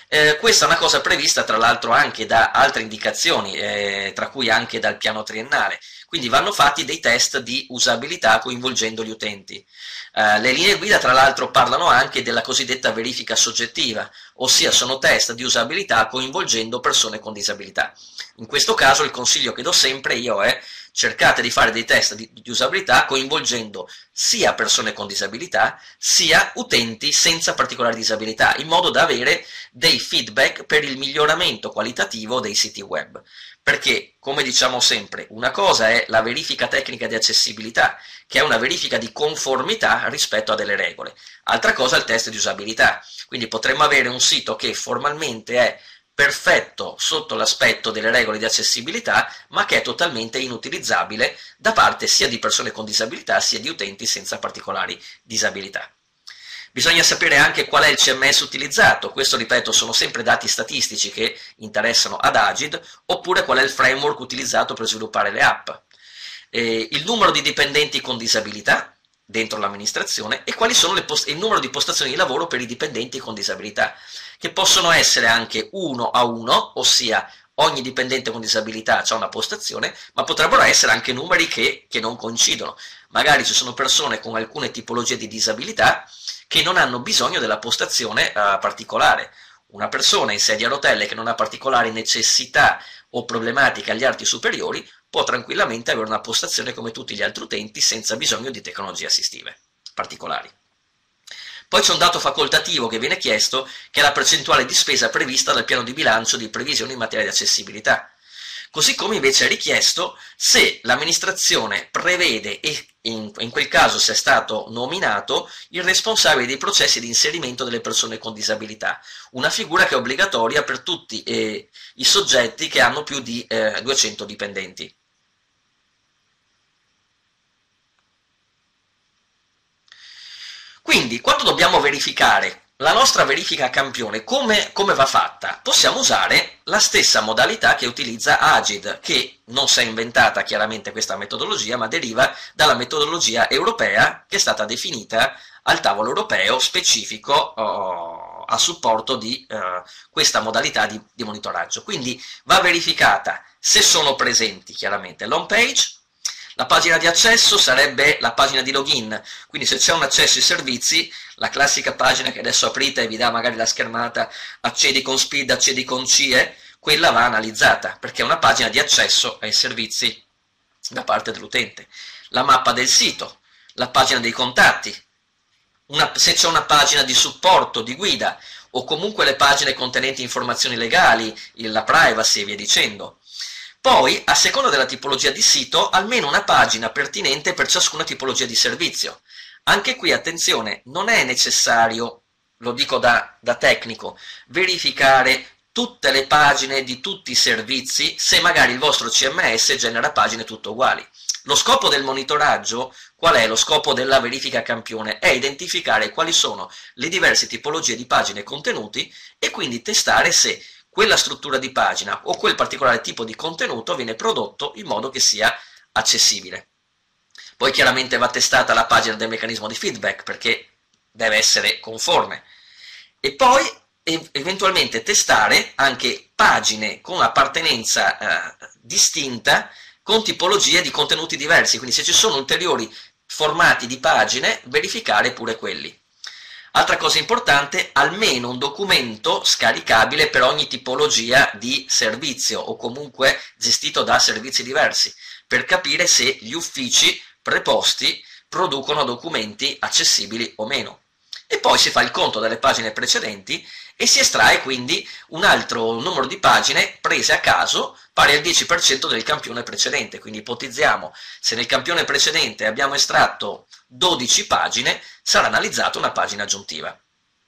Eh, questa è una cosa prevista tra l'altro anche da altre indicazioni, eh, tra cui anche dal piano triennale, quindi vanno fatti dei test di usabilità coinvolgendo gli utenti. Eh, le linee guida tra l'altro parlano anche della cosiddetta verifica soggettiva, ossia sono test di usabilità coinvolgendo persone con disabilità. In questo caso il consiglio che do sempre io è: cercate di fare dei test di, di usabilità coinvolgendo sia persone con disabilità sia utenti senza particolari disabilità, in modo da avere dei feedback per il miglioramento qualitativo dei siti web. Perché, come diciamo sempre, una cosa è la verifica tecnica di accessibilità, che è una verifica di conformità rispetto a delle regole, altra cosa è il test di usabilità. Quindi potremmo avere un sito che formalmente è perfetto sotto l'aspetto delle regole di accessibilità, ma che è totalmente inutilizzabile da parte sia di persone con disabilità sia di utenti senza particolari disabilità. Bisogna sapere anche qual è il C M S utilizzato, questo ripeto sono sempre dati statistici che interessano ad Agid, oppure qual è il framework utilizzato per sviluppare le app, eh, il numero di dipendenti con disabilità dentro l'amministrazione e quali sono le post- il numero di postazioni di lavoro per i dipendenti con disabilità, che possono essere anche uno a uno, ossia ogni dipendente con disabilità ha una postazione, ma potrebbero essere anche numeri che, che non coincidono. Magari ci sono persone con alcune tipologie di disabilità che non hanno bisogno della postazione uh, particolare. Una persona in sedia a rotelle che non ha particolari necessità o problematiche agli arti superiori può tranquillamente avere una postazione come tutti gli altri utenti senza bisogno di tecnologie assistive particolari. Poi c'è un dato facoltativo che viene chiesto, che è la percentuale di spesa prevista dal piano di bilancio di previsioni in materia di accessibilità. Così come invece è richiesto se l'amministrazione prevede, e in, in quel caso se è stato nominato, il responsabile dei processi di inserimento delle persone con disabilità, una figura che è obbligatoria per tutti eh, i soggetti che hanno più di eh, duecento dipendenti. Quindi, quando dobbiamo verificare la nostra verifica a campione, come, come va fatta? Possiamo usare la stessa modalità che utilizza Agid, che non si è inventata chiaramente questa metodologia, ma deriva dalla metodologia europea che è stata definita al tavolo europeo specifico oh, a supporto di uh, questa modalità di, di monitoraggio. Quindi va verificata se sono presenti chiaramente l'home page. La pagina di accesso sarebbe la pagina di login, quindi se c'è un accesso ai servizi, la classica pagina che adesso aprite e vi dà magari la schermata accedi con S P I D, accedi con C I E, quella va analizzata, perché è una pagina di accesso ai servizi da parte dell'utente. La mappa del sito, la pagina dei contatti, una, se c'è una pagina di supporto, di guida, o comunque le pagine contenenti informazioni legali, la privacy e via dicendo. Poi, a seconda della tipologia di sito, almeno una pagina pertinente per ciascuna tipologia di servizio. Anche qui, attenzione, non è necessario, lo dico da, da tecnico, verificare tutte le pagine di tutti i servizi se magari il vostro C M S genera pagine tutte uguali. Lo scopo del monitoraggio, qual è lo scopo della verifica a campione? È identificare quali sono le diverse tipologie di pagine e contenuti e quindi testare se quella struttura di pagina o quel particolare tipo di contenuto viene prodotto in modo che sia accessibile. Poi chiaramente va testata la pagina del meccanismo di feedback perché deve essere conforme. E poi eventualmente testare anche pagine con appartenenza eh, distinta con tipologie di contenuti diversi, quindi se ci sono ulteriori formati di pagine, verificare pure quelli. Altra cosa importante, almeno un documento scaricabile per ogni tipologia di servizio o comunque gestito da servizi diversi, per capire se gli uffici preposti producono documenti accessibili o meno. E poi si fa il conto delle pagine precedenti e si estrae quindi un altro numero di pagine prese a caso pari al dieci per cento del campione precedente. Quindi ipotizziamo, se nel campione precedente abbiamo estratto dodici pagine, sarà analizzata una pagina aggiuntiva.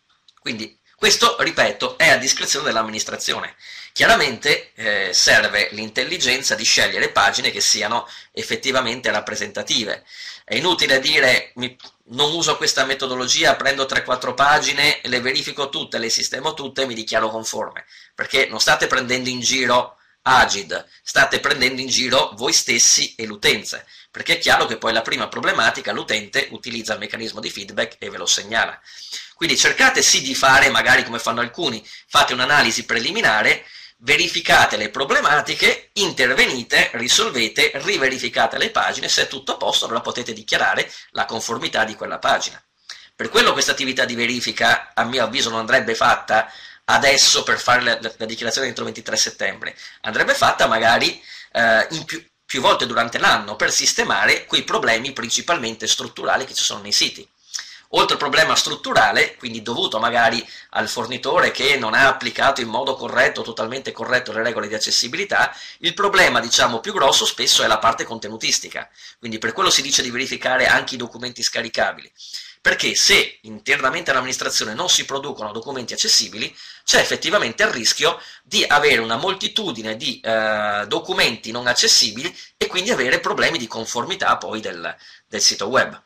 Quindi questo, ripeto, è a discrezione dell'amministrazione. Chiaramente eh, serve l'intelligenza di scegliere pagine che siano effettivamente rappresentative. È inutile dire mi, non uso questa metodologia, prendo tre quattro pagine, le verifico tutte, le sistemo tutte e mi dichiaro conforme, perché non state prendendo in giro Agid, state prendendo in giro voi stessi e l'utenza, perché è chiaro che poi la prima problematica, l'utente utilizza il meccanismo di feedback e ve lo segnala. Quindi cercate sì di fare, magari come fanno alcuni, fate un'analisi preliminare, verificate le problematiche, intervenite, risolvete, riverificate le pagine, se è tutto a posto allora potete dichiarare la conformità di quella pagina. Per quello questa attività di verifica, a mio avviso, non andrebbe fatta adesso per fare la, la, la dichiarazione entro il ventitré settembre, andrebbe fatta magari eh, in più, più volte durante l'anno per sistemare quei problemi principalmente strutturali che ci sono nei siti. Oltre al problema strutturale, quindi dovuto magari al fornitore che non ha applicato in modo corretto, totalmente corretto le regole di accessibilità, il problema, diciamo, più grosso spesso è la parte contenutistica. Quindi per quello si dice di verificare anche i documenti scaricabili. Perché se internamente all'amministrazione non si producono documenti accessibili, c'è effettivamente il rischio di avere una moltitudine di eh, documenti non accessibili e quindi avere problemi di conformità poi del, del sito web.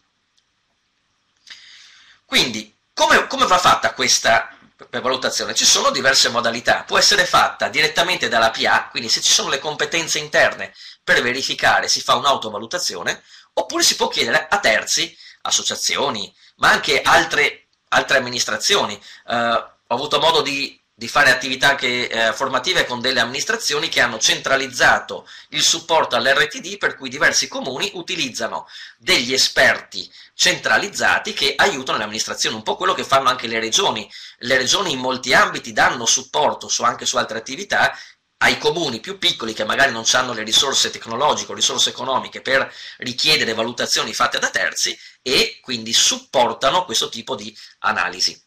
Quindi, come, come va fatta questa valutazione? Ci sono diverse modalità. Può essere fatta direttamente dalla P A, quindi se ci sono le competenze interne per verificare si fa un'autovalutazione, oppure si può chiedere a terzi, associazioni, ma anche altre, altre amministrazioni. Eh, ho avuto modo di, di fare attività anche eh, formative con delle amministrazioni che hanno centralizzato il supporto all'R T D, per cui diversi comuni utilizzano degli esperti centralizzati che aiutano le amministrazioni, un po' quello che fanno anche le regioni. Le regioni in molti ambiti danno supporto su, anche su altre attività ai comuni più piccoli che magari non hanno le risorse tecnologiche o risorse economiche per richiedere valutazioni fatte da terzi e quindi supportano questo tipo di analisi.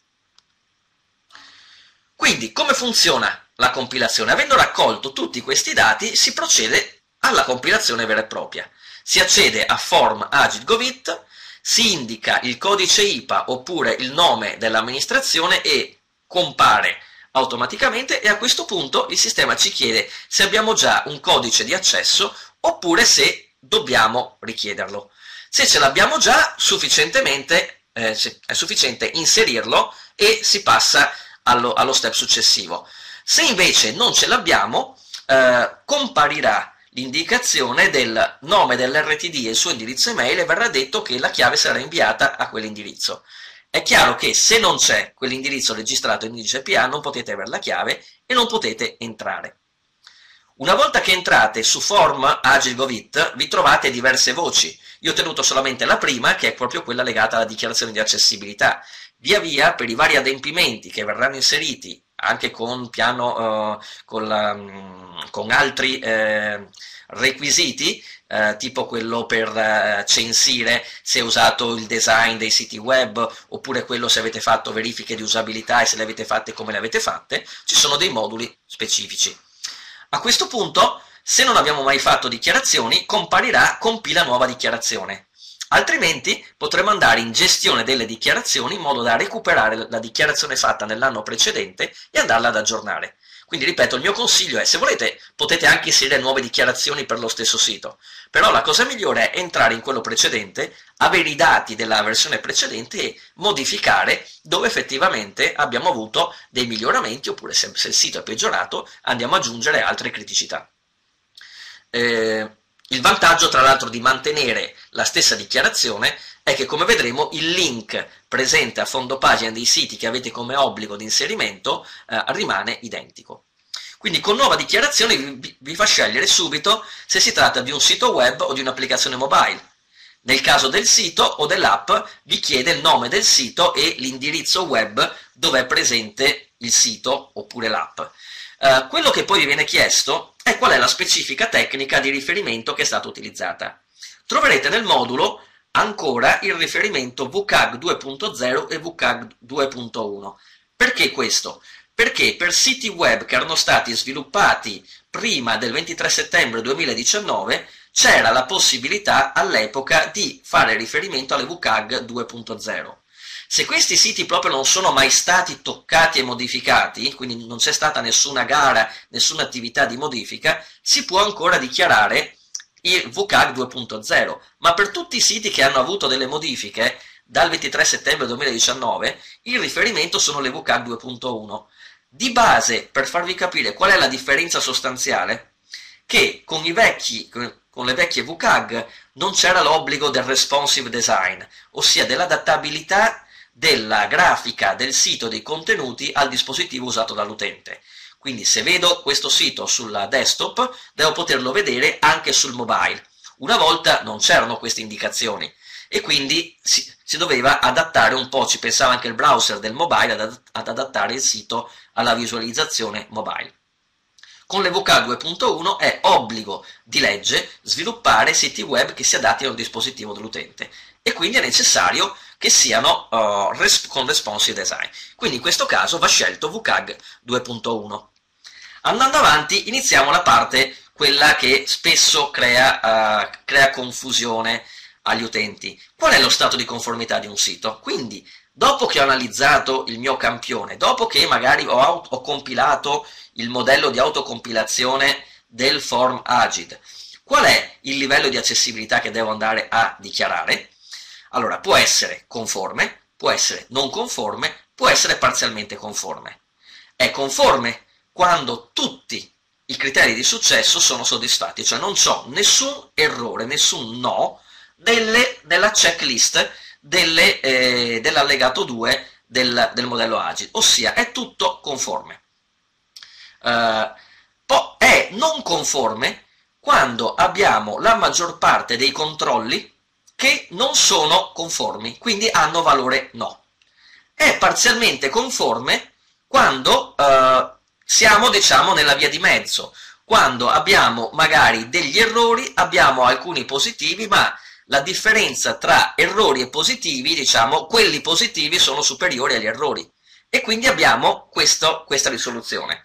Quindi come funziona la compilazione? Avendo raccolto tutti questi dati si procede alla compilazione vera e propria. Si accede a form Agid Govit, si indica il codice I P A oppure il nome dell'amministrazione e compare automaticamente, e a questo punto il sistema ci chiede se abbiamo già un codice di accesso oppure se dobbiamo richiederlo. Se ce l'abbiamo già, sufficientemente, eh, è sufficiente inserirlo e si passa allo, allo step successivo. Se invece non ce l'abbiamo, eh, comparirà l'indicazione del nome dell'R T D e il suo indirizzo email e verrà detto che la chiave sarà inviata a quell'indirizzo. È chiaro che se non c'è quell'indirizzo registrato in indice P A non potete avere la chiave e non potete entrare. Una volta che entrate su form Agid Govit vi trovate diverse voci. Io ho tenuto solamente la prima, che è proprio quella legata alla dichiarazione di accessibilità. Via via, per i vari adempimenti che verranno inseriti anche con piano, uh, con, la, um, con altri eh, requisiti, eh, tipo quello per eh, censire se usato il design dei siti web, oppure quello se avete fatto verifiche di usabilità e se le avete fatte come le avete fatte, ci sono dei moduli specifici. A questo punto, se non abbiamo mai fatto dichiarazioni, comparirà compila nuova dichiarazione. Altrimenti potremo andare in gestione delle dichiarazioni in modo da recuperare la dichiarazione fatta nell'anno precedente e andarla ad aggiornare. Quindi ripeto, il mio consiglio è, se volete potete anche inserire nuove dichiarazioni per lo stesso sito, però la cosa migliore è entrare in quello precedente, avere i dati della versione precedente e modificare dove effettivamente abbiamo avuto dei miglioramenti, oppure se, se il sito è peggiorato andiamo ad aggiungere altre criticità. Eh, il vantaggio tra l'altro di mantenere la stessa dichiarazione è che, come vedremo, il link presente a fondo pagina dei siti che avete come obbligo di inserimento eh, rimane identico. Quindi con nuova dichiarazione vi, vi fa scegliere subito se si tratta di un sito web o di un'applicazione mobile. Nel caso del sito o dell'app vi chiede il nome del sito e l'indirizzo web dove è presente il sito oppure l'app. Eh, quello che poi vi viene chiesto è qual è la specifica tecnica di riferimento che è stata utilizzata. Troverete nel modulo ancora il riferimento W C A G due punto zero e W C A G due punto uno. Perché questo? Perché per siti web che erano stati sviluppati prima del ventitré settembre duemiladiciannove c'era la possibilità all'epoca di fare riferimento alle W C A G due punto zero. Se questi siti proprio non sono mai stati toccati e modificati, quindi non c'è stata nessuna gara, nessuna attività di modifica, si può ancora dichiarare il W C A G due punto zero, ma per tutti i siti che hanno avuto delle modifiche dal ventitré settembre duemiladiciannove il riferimento sono le W C A G due punto uno. Di base, per farvi capire qual è la differenza sostanziale, che con i vecchi, con le vecchie V C A G non c'era l'obbligo del responsive design, ossia dell'adattabilità della grafica del sito, dei contenuti al dispositivo usato dall'utente. Quindi se vedo questo sito sulla desktop, devo poterlo vedere anche sul mobile. Una volta non c'erano queste indicazioni e quindi si, si doveva adattare un po', ci pensava anche il browser del mobile ad, ad adattare il sito alla visualizzazione mobile. Con le V C A due punto uno è obbligo di legge sviluppare siti web che si adattino al dispositivo dell'utente e quindi è necessario che siano uh, res con responsive design. Quindi in questo caso va scelto V C A G due punto uno. Andando avanti iniziamo la parte, quella che spesso crea, uh, crea confusione agli utenti. Qual è lo stato di conformità di un sito? Quindi dopo che ho analizzato il mio campione, dopo che magari ho, ho compilato il modello di autocompilazione del form Agid, qual è il livello di accessibilità che devo andare a dichiarare? Allora, può essere conforme, può essere non conforme, può essere parzialmente conforme. È conforme quando tutti i criteri di successo sono soddisfatti, cioè non c'ho nessun errore, nessun no delle, della checklist eh, dell'allegato due del, del modello Agid, ossia è tutto conforme. Uh, poi è non conforme quando abbiamo la maggior parte dei controlli che non sono conformi, quindi hanno valore no. È parzialmente conforme quando uh, siamo, diciamo, nella via di mezzo, quando abbiamo magari degli errori, abbiamo alcuni positivi, ma la differenza tra errori e positivi, diciamo, quelli positivi sono superiori agli errori, e quindi abbiamo questo, questa risoluzione.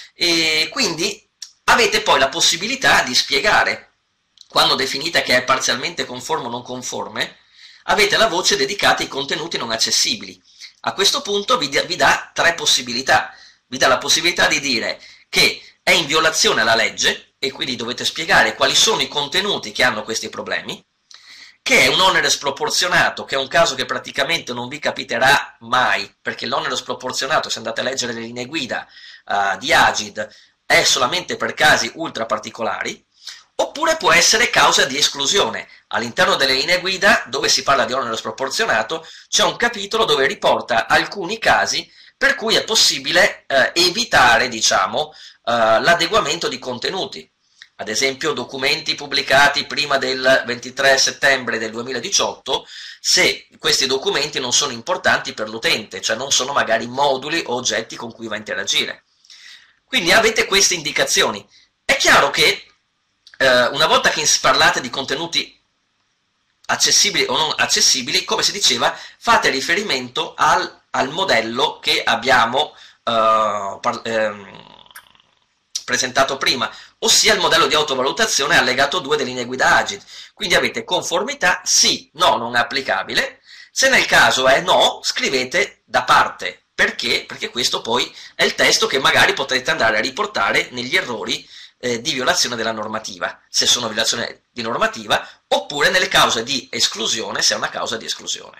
E quindi avete poi la possibilità di spiegare, quando definite che è parzialmente conforme o non conforme, avete la voce dedicata ai contenuti non accessibili. A questo punto vi, vi dà tre possibilità. Vi dà la possibilità di dire che è in violazione alla legge, e quindi dovete spiegare quali sono i contenuti che hanno questi problemi, che è un onere sproporzionato, che è un caso che praticamente non vi capiterà mai, perché l'onere sproporzionato, se andate a leggere le linee guida uh, di Agid, è solamente per casi ultra particolari, oppure può essere causa di esclusione. All'interno delle linee guida, dove si parla di onere sproporzionato, c'è un capitolo dove riporta alcuni casi per cui è possibile eh, evitare, diciamo, eh, l'adeguamento di contenuti. Ad esempio, documenti pubblicati prima del ventitré settembre del duemiladiciotto, se questi documenti non sono importanti per l'utente, cioè non sono magari moduli o oggetti con cui va a interagire. Quindi avete queste indicazioni. È chiaro che eh, una volta che parlate di contenuti accessibili o non accessibili, come si diceva, fate riferimento al, al modello che abbiamo eh, par, ehm, presentato prima, ossia il modello di autovalutazione allegato due delle linee guida Agid. Quindi avete conformità, sì, no, non è applicabile. Se nel caso è no, scrivete da parte. Perché? Perché questo poi è il testo che magari potrete andare a riportare negli errori eh, di violazione della normativa, se sono violazione di normativa, oppure nelle cause di esclusione, se è una causa di esclusione.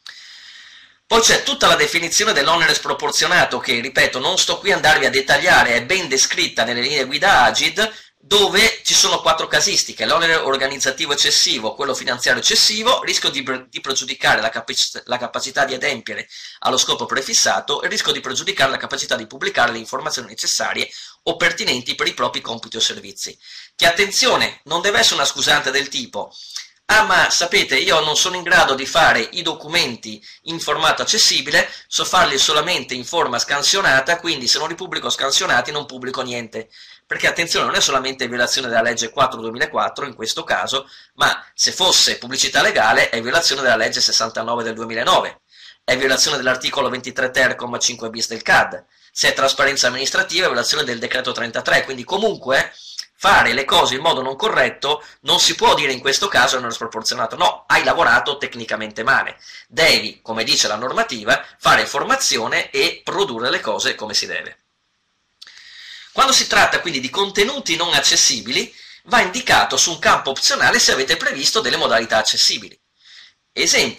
Poi c'è tutta la definizione dell'onere sproporzionato che, ripeto, non sto qui a andarvi a dettagliare, è ben descritta nelle linee guida Agid, dove ci sono quattro casistiche: l'onere organizzativo eccessivo, quello finanziario eccessivo, rischio di, di pregiudicare la, capac la capacità di adempiere allo scopo prefissato e rischio di pregiudicare la capacità di pubblicare le informazioni necessarie o pertinenti per i propri compiti o servizi. Che, attenzione, non deve essere una scusante del tipo: ah, ma sapete, io non sono in grado di fare i documenti in formato accessibile, so farli solamente in forma scansionata, quindi se non li pubblico scansionati non pubblico niente. Perché, attenzione, non è solamente violazione della legge quattro duemilaquattro in questo caso, ma se fosse pubblicità legale è violazione della legge sessantanove del duemilanove, è violazione dell'articolo ventitré ter, comma cinque bis del C A D, se è trasparenza amministrativa è violazione del decreto trentatré, quindi comunque fare le cose in modo non corretto non si può dire in questo caso non è sproporzionato, no, hai lavorato tecnicamente male, devi, come dice la normativa, fare formazione e produrre le cose come si deve. Quando si tratta quindi di contenuti non accessibili, va indicato su un campo opzionale se avete previsto delle modalità accessibili. Esempio,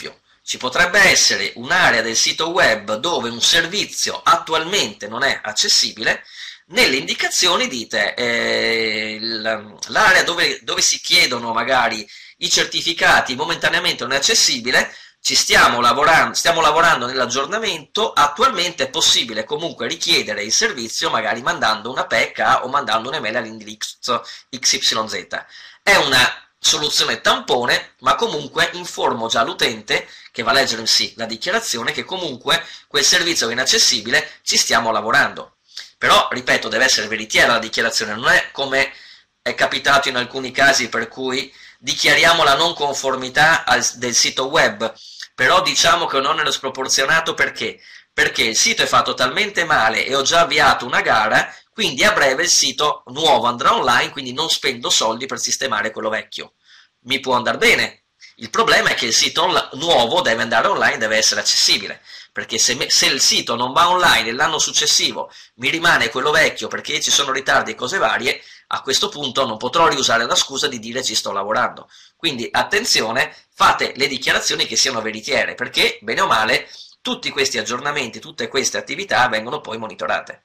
ci potrebbe essere un'area del sito web dove un servizio attualmente non è accessibile. Nelle indicazioni dite eh, l'area dove, dove si chiedono magari i certificati momentaneamente non è accessibile, ci stiamo lavorando, stiamo lavorando nell'aggiornamento, attualmente è possibile comunque richiedere il servizio magari mandando una P E C o mandando un'email all'indirizzo X Y Z. È una soluzione tampone, ma comunque informo già l'utente che va a leggere sì la dichiarazione che comunque quel servizio che è inaccessibile ci stiamo lavorando. Però, ripeto, deve essere veritiera la dichiarazione, non è come è capitato in alcuni casi per cui dichiariamo la non conformità al, del sito web, però diciamo che non è sproporzionato perché? Perché il sito è fatto talmente male e ho già avviato una gara, quindi a breve il sito nuovo andrà online, quindi non spendo soldi per sistemare quello vecchio. Mi può andare bene. Il problema è che il sito nuovo deve andare online, deve essere accessibile, perché se, me, se il sito non va online e l'anno successivo mi rimane quello vecchio perché ci sono ritardi e cose varie, a questo punto non potrò riusare la scusa di dire ci sto lavorando. Quindi attenzione, fate le dichiarazioni che siano veritiere, perché bene o male tutti questi aggiornamenti, tutte queste attività vengono poi monitorate.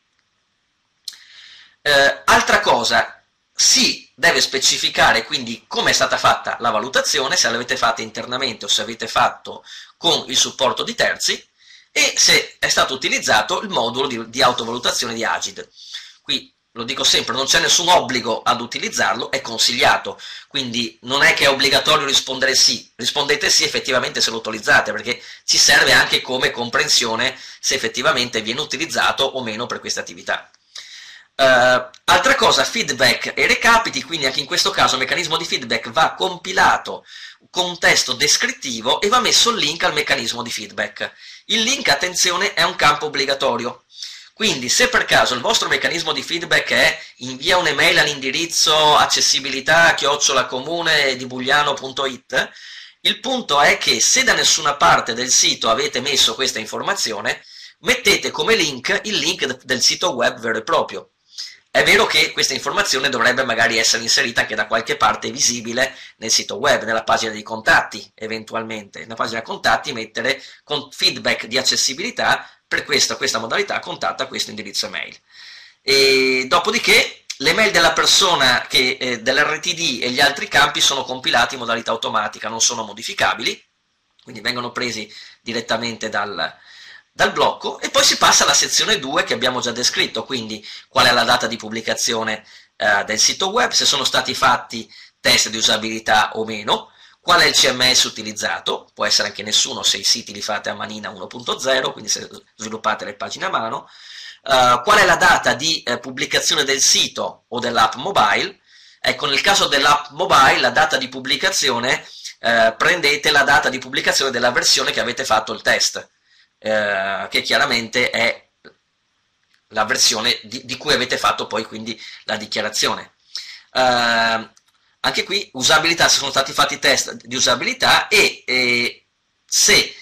Eh, altra cosa, si deve specificare quindi come è stata fatta la valutazione, se l'avete fatta internamente o se avete fatto con il supporto di terzi, e se è stato utilizzato il modulo di, di autovalutazione di Agid. Qui lo dico sempre, non c'è nessun obbligo ad utilizzarlo, è consigliato, quindi non è che è obbligatorio rispondere sì, rispondete sì effettivamente se lo utilizzate, perché ci serve anche come comprensione se effettivamente viene utilizzato o meno per queste attività. Uh, altra cosa, feedback e recapiti, quindi anche in questo caso il meccanismo di feedback va compilato con un testo descrittivo e va messo il link al meccanismo di feedback. Il link, attenzione, è un campo obbligatorio, quindi se per caso il vostro meccanismo di feedback è invia un'email all'indirizzo accessibilità chiocciola comune di bugliano punto it, il punto è che se da nessuna parte del sito avete messo questa informazione, mettete come link il link del sito web vero e proprio. È vero che questa informazione dovrebbe magari essere inserita anche da qualche parte visibile nel sito web, nella pagina di contatti, eventualmente. Nella pagina contatti mettere con feedback di accessibilità, per questa, questa modalità contatta questo indirizzo email. E dopodiché le mail della persona, che, eh, dell'R T D e gli altri campi sono compilati in modalità automatica, non sono modificabili, quindi vengono presi direttamente dal... dal blocco, e poi si passa alla sezione due che abbiamo già descritto, quindi qual è la data di pubblicazione eh, del sito web, se sono stati fatti test di usabilità o meno, qual è il C M S utilizzato, può essere anche nessuno se i siti li fate a manina uno punto zero, quindi se sviluppate le pagine a mano, uh, qual è la data di eh, pubblicazione del sito o dell'app mobile. Ecco, nel caso dell'app mobile la data di pubblicazione, eh, prendete la data di pubblicazione della versione che avete fatto il test, Eh, che chiaramente è la versione di, di cui avete fatto poi quindi la dichiarazione. Eh, anche qui usabilità, se sono stati fatti test di usabilità e, e se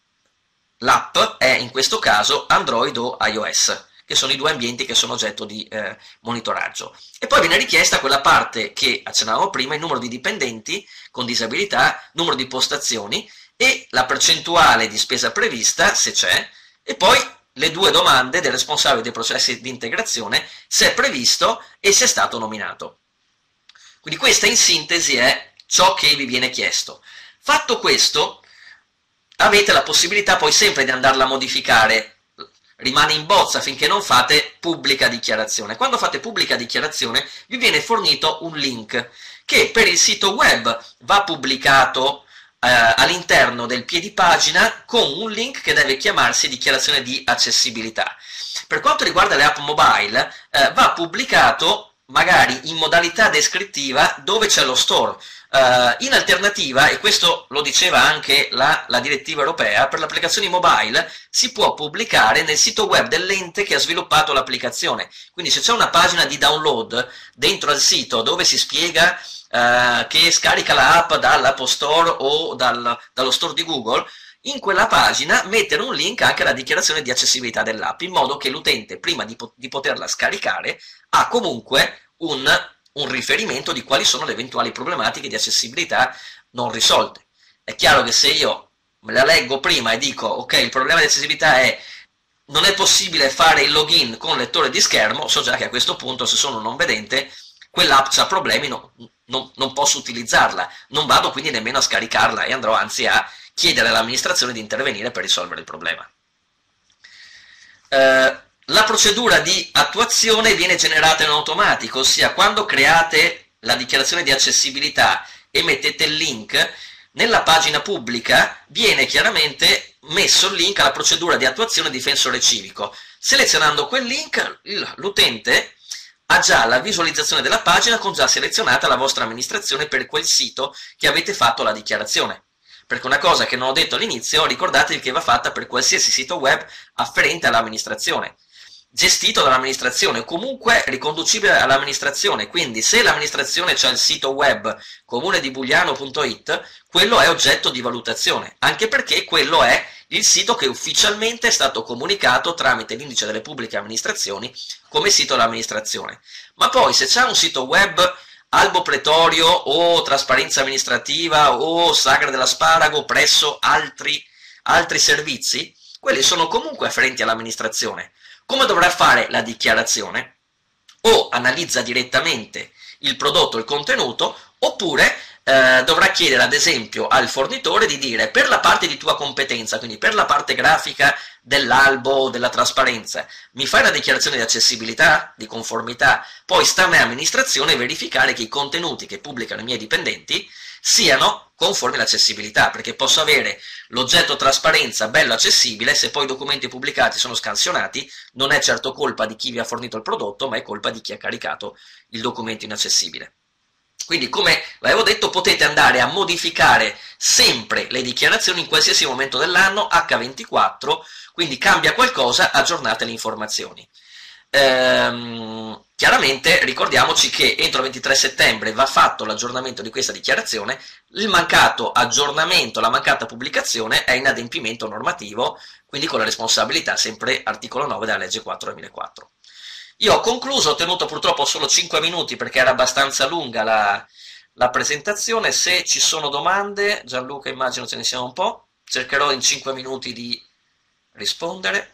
l'app è in questo caso Android o iOS, che sono i due ambienti che sono oggetto di eh, monitoraggio. E poi viene richiesta quella parte che accennavamo prima, il numero di dipendenti con disabilità, numero di postazioni e la percentuale di spesa prevista, se c'è, e poi le due domande del responsabile dei processi di integrazione, se è previsto e se è stato nominato. Quindi questa in sintesi è ciò che vi viene chiesto. Fatto questo, avete la possibilità poi sempre di andarla a modificare, rimane in bozza finché non fate pubblica dichiarazione. Quando fate pubblica dichiarazione vi viene fornito un link che per il sito web va pubblicato all'interno del piedipagina con un link che deve chiamarsi dichiarazione di accessibilità. Per quanto riguarda le app mobile, eh, va pubblicato magari in modalità descrittiva dove c'è lo store. Uh, in alternativa, e questo lo diceva anche la, la direttiva europea, per le applicazioni mobile si può pubblicare nel sito web dell'ente che ha sviluppato l'applicazione. Quindi se c'è una pagina di download dentro al sito dove si spiega uh, che scarica l'app dall'App Store o dal, dallo store di Google, in quella pagina mettere un link anche alla dichiarazione di accessibilità dell'app, in modo che l'utente, prima di, di poterla scaricare, ha comunque un... un riferimento di quali sono le eventuali problematiche di accessibilità non risolte. È chiaro che se io me la leggo prima e dico ok, il problema di accessibilità è non è possibile fare il login con lettore di schermo, so già che a questo punto, se sono non vedente, quell'app ha problemi, no, non, non posso utilizzarla, non vado quindi nemmeno a scaricarla e andrò anzi a chiedere all'amministrazione di intervenire per risolvere il problema. Eh, la procedura di attuazione viene generata in automatico, ossia quando create la dichiarazione di accessibilità e mettete il link, nella pagina pubblica viene chiaramente messo il link alla procedura di attuazione difensore civico. Selezionando quel link, l'utente ha già la visualizzazione della pagina con già selezionata la vostra amministrazione per quel sito che avete fatto la dichiarazione. Perché una cosa che non ho detto all'inizio, ricordatevi che va fatta per qualsiasi sito web afferente all'amministrazione, gestito dall'amministrazione o comunque riconducibile all'amministrazione. Quindi se l'amministrazione c'ha il sito web comunedibugliano punto it, quello è oggetto di valutazione, anche perché quello è il sito che ufficialmente è stato comunicato tramite l'indice delle pubbliche amministrazioni come sito dell'amministrazione. Ma poi se c'è un sito web Albo Pretorio o Trasparenza Amministrativa o Sagra dell'Asparago presso altri, altri servizi, quelli sono comunque afferenti all'amministrazione. Come dovrà fare la dichiarazione? O analizza direttamente il prodotto, il contenuto, oppure eh, dovrà chiedere ad esempio al fornitore di dire per la parte di tua competenza, quindi per la parte grafica dell'albo o della trasparenza, mi fai una dichiarazione di accessibilità, di conformità, poi sta a me amministrazione verificare che i contenuti che pubblicano i miei dipendenti siano conformi all'accessibilità, perché posso avere l'oggetto trasparenza bello accessibile, se poi i documenti pubblicati sono scansionati, non è certo colpa di chi vi ha fornito il prodotto, ma è colpa di chi ha caricato il documento inaccessibile. Quindi, come avevo detto, potete andare a modificare sempre le dichiarazioni in qualsiasi momento dell'anno, acca ventiquattro, quindi cambia qualcosa, aggiornate le informazioni. Ehm, chiaramente ricordiamoci che entro il ventitré settembre va fatto l'aggiornamento di questa dichiarazione, il mancato aggiornamento, la mancata pubblicazione è inadempimento normativo, quindi con la responsabilità sempre articolo nove della legge quattro del duemilaquattro. Io ho concluso, ho tenuto purtroppo solo cinque minuti perché era abbastanza lunga la, la presentazione. Se ci sono domande, Gianluca immagino ce ne siano un po', cercherò in cinque minuti di rispondere.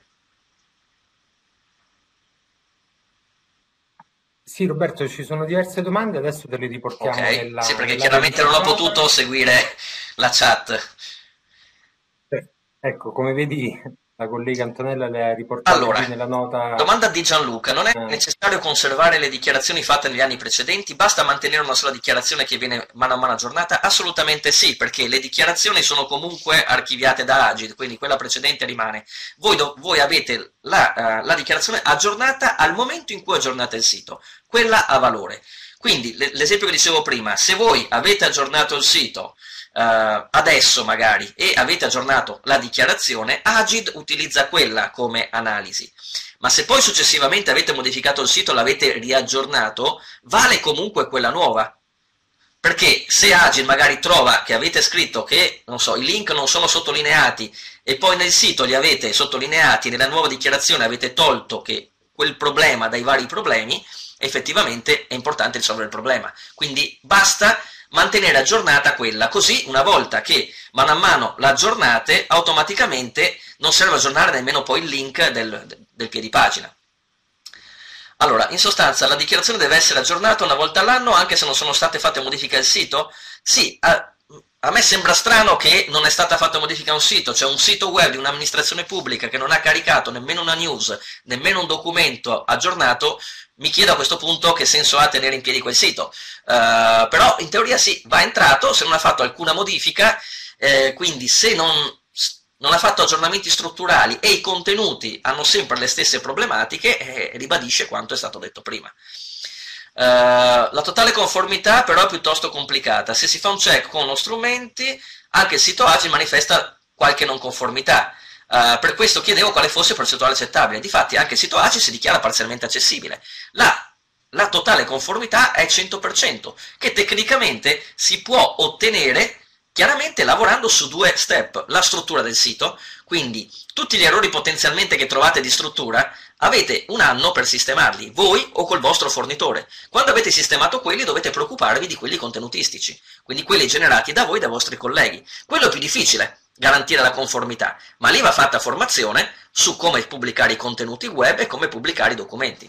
Sì, Roberto, ci sono diverse domande, adesso te le riportiamo Ok, nella, sì, perché nella chiaramente non ho presentata. potuto seguire la chat. Eh, Ecco, come vedi, la collega Antonella le ha riportate Allora, qui nella nota. domanda di Gianluca. Non è eh, necessario conservare le dichiarazioni fatte negli anni precedenti? Basta mantenere una sola dichiarazione che viene mano a mano aggiornata? Assolutamente sì, perché le dichiarazioni sono comunque archiviate da Agid, quindi quella precedente rimane. Voi, do- voi avete la, eh, la dichiarazione aggiornata al momento in cui aggiornate il sito. Quella ha valore. Quindi, le- l'esempio che dicevo prima, se voi avete aggiornato il sito Uh, adesso magari e avete aggiornato la dichiarazione, Agid utilizza quella come analisi, ma se poi successivamente avete modificato il sito, l'avete riaggiornato, vale comunque quella nuova, perché se Agid magari trova che avete scritto che, non so, i link non sono sottolineati e poi nel sito li avete sottolineati, nella nuova dichiarazione avete tolto che quel problema dai vari problemi, effettivamente è importante risolvere il problema, quindi basta mantenere aggiornata quella, così una volta che mano a mano la aggiornate, automaticamente non serve aggiornare nemmeno poi il link del, del piedipagina. Allora, in sostanza, la dichiarazione deve essere aggiornata una volta all'anno, anche se non sono state fatte modifiche al sito? Sì, a, a me sembra strano che non è stata fatta modifica a un sito, cioè un sito web di un'amministrazione pubblica che non ha caricato nemmeno una news, nemmeno un documento aggiornato. Mi chiedo a questo punto che senso ha tenere in piedi quel sito, uh, però in teoria sì, va entrato se non ha fatto alcuna modifica, eh, quindi se non, non ha fatto aggiornamenti strutturali e i contenuti hanno sempre le stesse problematiche, eh, ribadisce quanto è stato detto prima. Uh, la totale conformità però è piuttosto complicata, se si fa un check con uno strumenti, anche il sito Agid manifesta qualche non conformità. Uh, per questo chiedevo quale fosse il percentuale accettabile. Difatti anche il sito Agid si dichiara parzialmente accessibile. La, la totale conformità è cento per cento, che tecnicamente si può ottenere chiaramente lavorando su due step. La struttura del sito, quindi tutti gli errori potenzialmente che trovate di struttura, avete un anno per sistemarli, voi o col vostro fornitore. Quando avete sistemato quelli dovete preoccuparvi di quelli contenutistici, quindi quelli generati da voi e dai vostri colleghi. Quello è più difficile, garantire la conformità, ma lì va fatta formazione su come pubblicare i contenuti web e come pubblicare i documenti.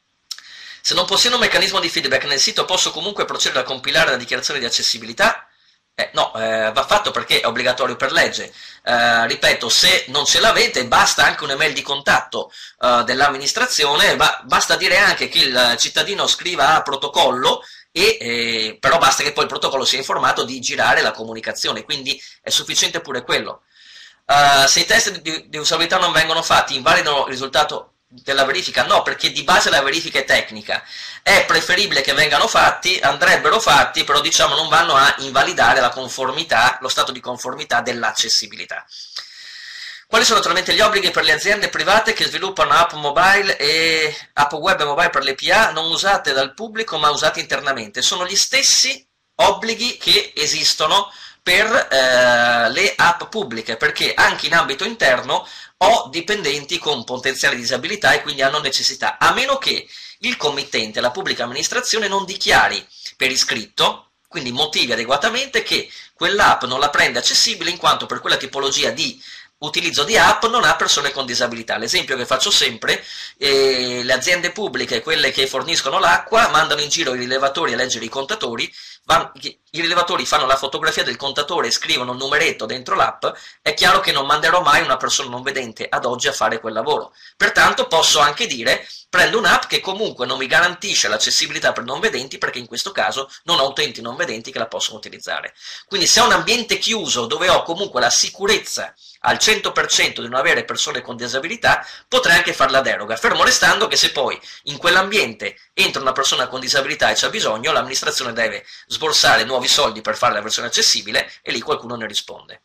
Se non possiedo un meccanismo di feedback nel sito, posso comunque procedere a compilare la dichiarazione di accessibilità? Eh, no, eh, va fatto perché è obbligatorio per legge. Eh, ripeto, se non ce l'avete, basta anche un'email di contatto eh, dell'amministrazione, ba basta dire anche che il cittadino scriva a protocollo, e, eh, però basta che poi il protocollo sia informato di girare la comunicazione, quindi è sufficiente pure quello. Uh, se i test di, di usabilità non vengono fatti, invalidano il risultato della verifica? No, perché di base la verifica è tecnica. È preferibile che vengano fatti, andrebbero fatti, però diciamo non vanno a invalidare la conformità, lo stato di conformità dell'accessibilità. Quali sono attualmente gli obblighi per le aziende private che sviluppano app mobile e app web e mobile per le P A non usate dal pubblico ma usate internamente? Sono gli stessi obblighi che esistono per eh, le app pubbliche, perché anche in ambito interno ho dipendenti con potenziale disabilità e quindi hanno necessità, a meno che il committente, la pubblica amministrazione, non dichiari per iscritto, quindi motivi adeguatamente, che quell'app non la prende accessibile in quanto per quella tipologia di utilizzo di app non ha persone con disabilità. L'esempio che faccio sempre, eh, le aziende pubbliche, quelle che forniscono l'acqua, mandano in giro i rilevatori a leggere i contatori, van, i rilevatori fanno la fotografia del contatore e scrivono un numeretto dentro l'app. È chiaro che non manderò mai una persona non vedente ad oggi a fare quel lavoro. Pertanto posso anche dire: prendo un'app che comunque non mi garantisce l'accessibilità per non vedenti, perché in questo caso non ho utenti non vedenti che la possono utilizzare. Quindi se ho un ambiente chiuso dove ho comunque la sicurezza al cento per cento di non avere persone con disabilità, potrei anche fare la deroga, fermo restando che se poi in quell'ambiente entra una persona con disabilità e c'ha bisogno, l'amministrazione deve sborsare nuovi soldi per fare la versione accessibile e lì qualcuno ne risponde.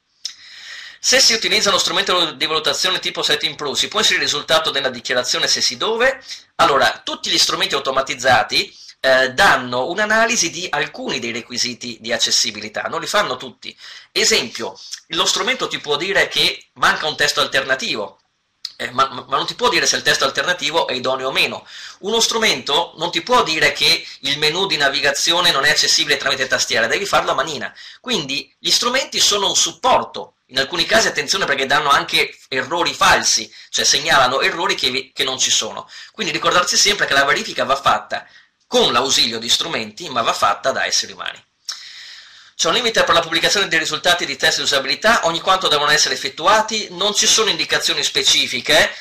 Se si utilizza uno strumento di valutazione tipo Setting Pro, si può inserire il risultato della dichiarazione se sì dove? Allora, tutti gli strumenti automatizzati eh, danno un'analisi di alcuni dei requisiti di accessibilità, non li fanno tutti. Esempio, lo strumento ti può dire che manca un testo alternativo, eh, ma, ma non ti può dire se il testo alternativo è idoneo o meno. Uno strumento non ti può dire che il menu di navigazione non è accessibile tramite tastiera, devi farlo a manina. Quindi gli strumenti sono un supporto. In alcuni casi attenzione perché danno anche errori falsi, cioè segnalano errori che, che non ci sono. Quindi ricordarsi sempre che la verifica va fatta con l'ausilio di strumenti, ma va fatta da esseri umani. C'è un limite per la pubblicazione dei risultati di test di usabilità, ogni quanto devono essere effettuati, non ci sono indicazioni specifiche,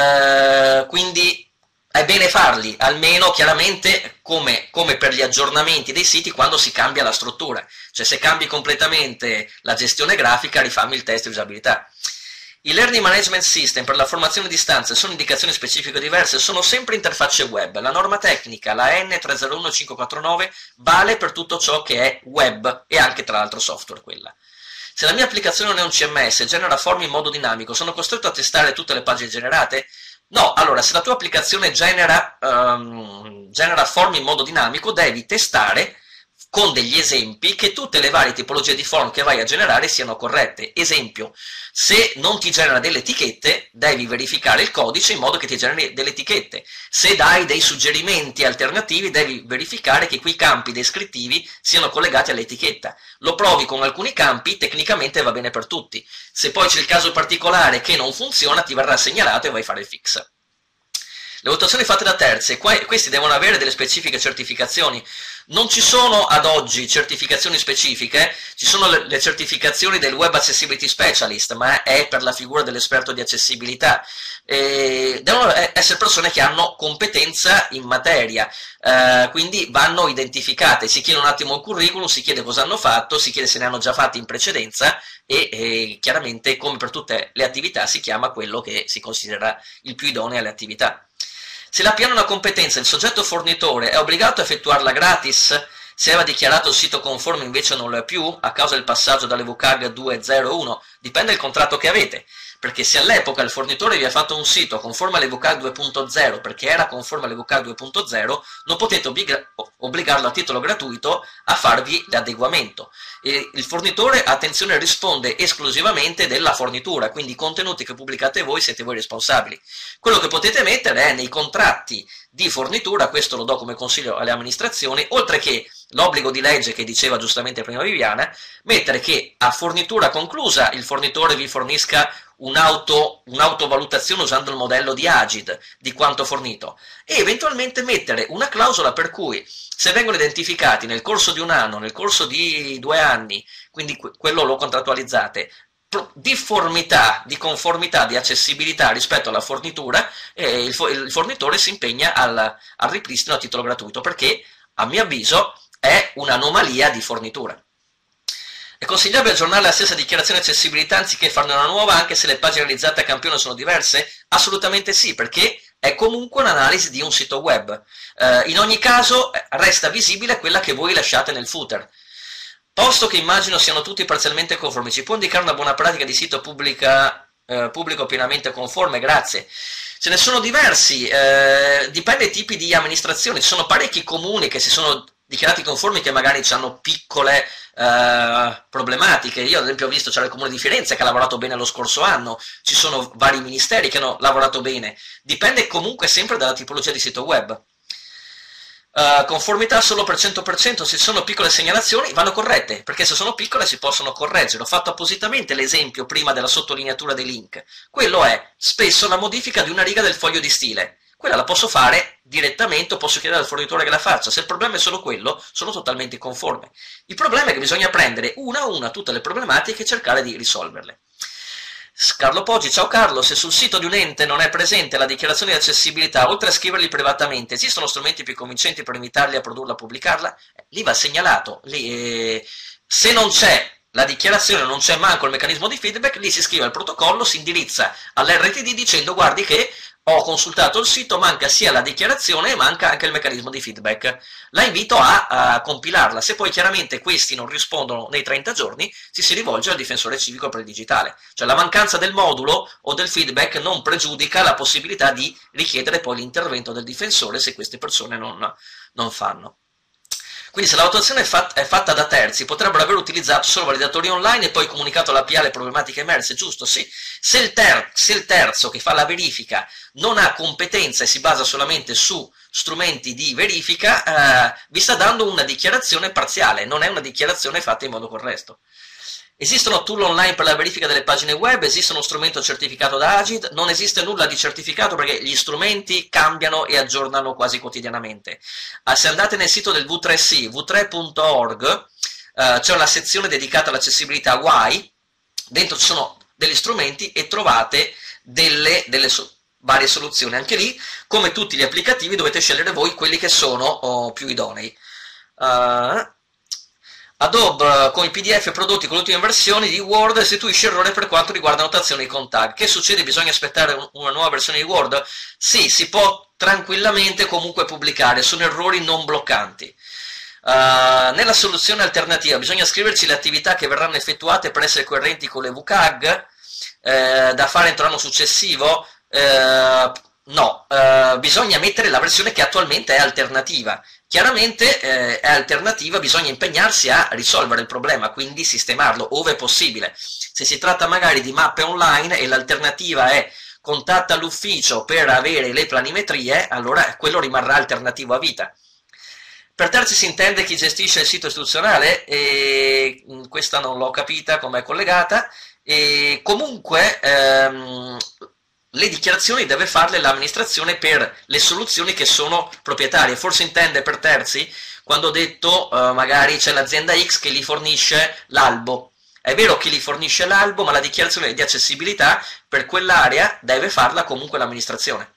eh, quindi è bene farli, almeno chiaramente come, come per gli aggiornamenti dei siti quando si cambia la struttura. Cioè se cambi completamente la gestione grafica, rifammi il test di usabilità. I Learning Management System per la formazione a distanza sono indicazioni specifiche diverse, sono sempre interfacce web. La norma tecnica, la N tre zero uno cinque quattro nove, vale per tutto ciò che è web e anche tra l'altro software quella. Se la mia applicazione non è un C M S e genera form in modo dinamico, sono costretto a testare tutte le pagine generate? No, allora se la tua applicazione genera, um, genera form in modo dinamico, devi testare con degli esempi che tutte le varie tipologie di form che vai a generare siano corrette. Esempio, se non ti genera delle etichette, devi verificare il codice in modo che ti generi delle etichette. Se dai dei suggerimenti alternativi, devi verificare che quei campi descrittivi siano collegati all'etichetta. Lo provi con alcuni campi, tecnicamente va bene per tutti. Se poi c'è il caso particolare che non funziona, ti verrà segnalato e vai a fare il fix. Le valutazioni fatte da terzi, questi devono avere delle specifiche certificazioni. Non ci sono ad oggi certificazioni specifiche, ci sono le, le certificazioni del Web Accessibility Specialist, ma è per la figura dell'esperto di accessibilità. E devono essere persone che hanno competenza in materia, eh, quindi vanno identificate. Si chiede un attimo il curriculum, si chiede cosa hanno fatto, si chiede se ne hanno già fatti in precedenza e, e chiaramente, come per tutte le attività, si chiama quello che si considera il più idoneo alle attività. Se la P A ha una competenza, il soggetto fornitore è obbligato a effettuarla gratis? Se aveva dichiarato il sito conforme invece non lo è più, a causa del passaggio dalle V C A G due zero uno, dipende dal contratto che avete. Perché se all'epoca il fornitore vi ha fatto un sito conforme alle V C A G due punto zero, perché era conforme alle V C A G due punto zero, non potete obbligarlo a titolo gratuito a farvi l'adeguamento. E il fornitore, attenzione, risponde esclusivamente della fornitura, quindi i contenuti che pubblicate voi siete voi responsabili. Quello che potete mettere è nei contratti di fornitura, questo lo do come consiglio alle amministrazioni, oltre che l'obbligo di legge che diceva giustamente prima Viviana, mettere che a fornitura conclusa il fornitore vi fornisca un'auto, un'autovalutazione usando il modello di Agid di quanto fornito, e eventualmente mettere una clausola per cui se vengono identificati nel corso di un anno, nel corso di due anni, quindi quello lo contrattualizzate, difformità, di conformità, di accessibilità rispetto alla fornitura, e il, il fornitore si impegna al, al ripristino a titolo gratuito, perché a mio avviso è un'anomalia di fornitura. È consigliabile aggiornare la stessa dichiarazione di accessibilità anziché farne una nuova, anche se le pagine realizzate a campione sono diverse? Assolutamente sì, perché è comunque un'analisi di un sito web. Eh, in ogni caso resta visibile quella che voi lasciate nel footer. Posto che immagino siano tutti parzialmente conformi, ci può indicare una buona pratica di sito pubblica, eh, pubblico pienamente conforme? Grazie. Ce ne sono diversi, eh, dipende dai tipi di amministrazione. Ci sono parecchi comuni che si sono dichiarati conformi che magari hanno piccole eh, problematiche. Io ad esempio ho visto, c'era il comune di Firenze che ha lavorato bene lo scorso anno, ci sono vari ministeri che hanno lavorato bene, dipende comunque sempre dalla tipologia di sito web. Uh, conformità solo per cento per cento, se sono piccole segnalazioni vanno corrette, perché se sono piccole si possono correggere. Ho fatto appositamente l'esempio prima della sottolineatura dei link. Quello è spesso la modifica di una riga del foglio di stile. Quella la posso fare direttamente o posso chiedere al fornitore che la faccia. Se il problema è solo quello, sono totalmente conforme. Il problema è che bisogna prendere una a una tutte le problematiche e cercare di risolverle. Carlo Poggi, ciao Carlo, se sul sito di un ente non è presente la dichiarazione di accessibilità, oltre a scriverli privatamente, esistono strumenti più convincenti per invitarli a produrla, a pubblicarla? Eh, lì va segnalato, lì, eh, se non c'è la dichiarazione, non c'è manco il meccanismo di feedback, lì si scrive al protocollo, si indirizza all'R T D dicendo guardi che ho consultato il sito, manca sia la dichiarazione e manca anche il meccanismo di feedback. La invito a, a compilarla. Se poi chiaramente questi non rispondono nei trenta giorni, ci si rivolge al difensore civico per il digitale. Cioè la mancanza del modulo o del feedback non pregiudica la possibilità di richiedere poi l'intervento del difensore se queste persone non, non fanno. Quindi se la valutazione è fatta, è fatta da terzi, potrebbero aver utilizzato solo validatori online e poi comunicato alla P A le problematiche emerse, giusto? Sì. Se il, ter se il terzo che fa la verifica non ha competenza e si basa solamente su strumenti di verifica, eh, vi sta dando una dichiarazione parziale, non è una dichiarazione fatta in modo corretto. Esistono tool online per la verifica delle pagine web, esiste uno strumento certificato da Agid, non esiste nulla di certificato perché gli strumenti cambiano e aggiornano quasi quotidianamente. Ah, se andate nel sito del V tre C, v tre punto org, eh, c'è una sezione dedicata all'accessibilità W A I, dentro ci sono degli strumenti e trovate delle, delle so varie soluzioni. Anche lì, come tutti gli applicativi, dovete scegliere voi quelli che sono oh, più idonei. Uh, Adobe con i P D F prodotti con le ultime versioni di Word restituisce errore per quanto riguarda notazioni con tag. Che succede? Bisogna aspettare un, una nuova versione di Word? Sì, si può tranquillamente comunque pubblicare, sono errori non bloccanti. Uh, nella soluzione alternativa bisogna scriverci le attività che verranno effettuate per essere coerenti con le V C A G, eh, da fare entro l'anno successivo? Eh, no, eh, bisogna mettere la versione che attualmente è alternativa. Chiaramente eh, è alternativa, bisogna impegnarsi a risolvere il problema, quindi sistemarlo, ove possibile. Se si tratta magari di mappe online e l'alternativa è contatta l'ufficio per avere le planimetrie, allora quello rimarrà alternativo a vita. Per terzi si intende chi gestisce il sito istituzionale, e questa non l'ho capita come è collegata, e comunque ehm, le dichiarazioni deve farle l'amministrazione per le soluzioni che sono proprietarie. Forse intende per terzi quando ho detto uh, magari c'è l'azienda X che gli fornisce l'albo. È vero che gli fornisce l'albo, ma la dichiarazione di accessibilità per quell'area deve farla comunque l'amministrazione.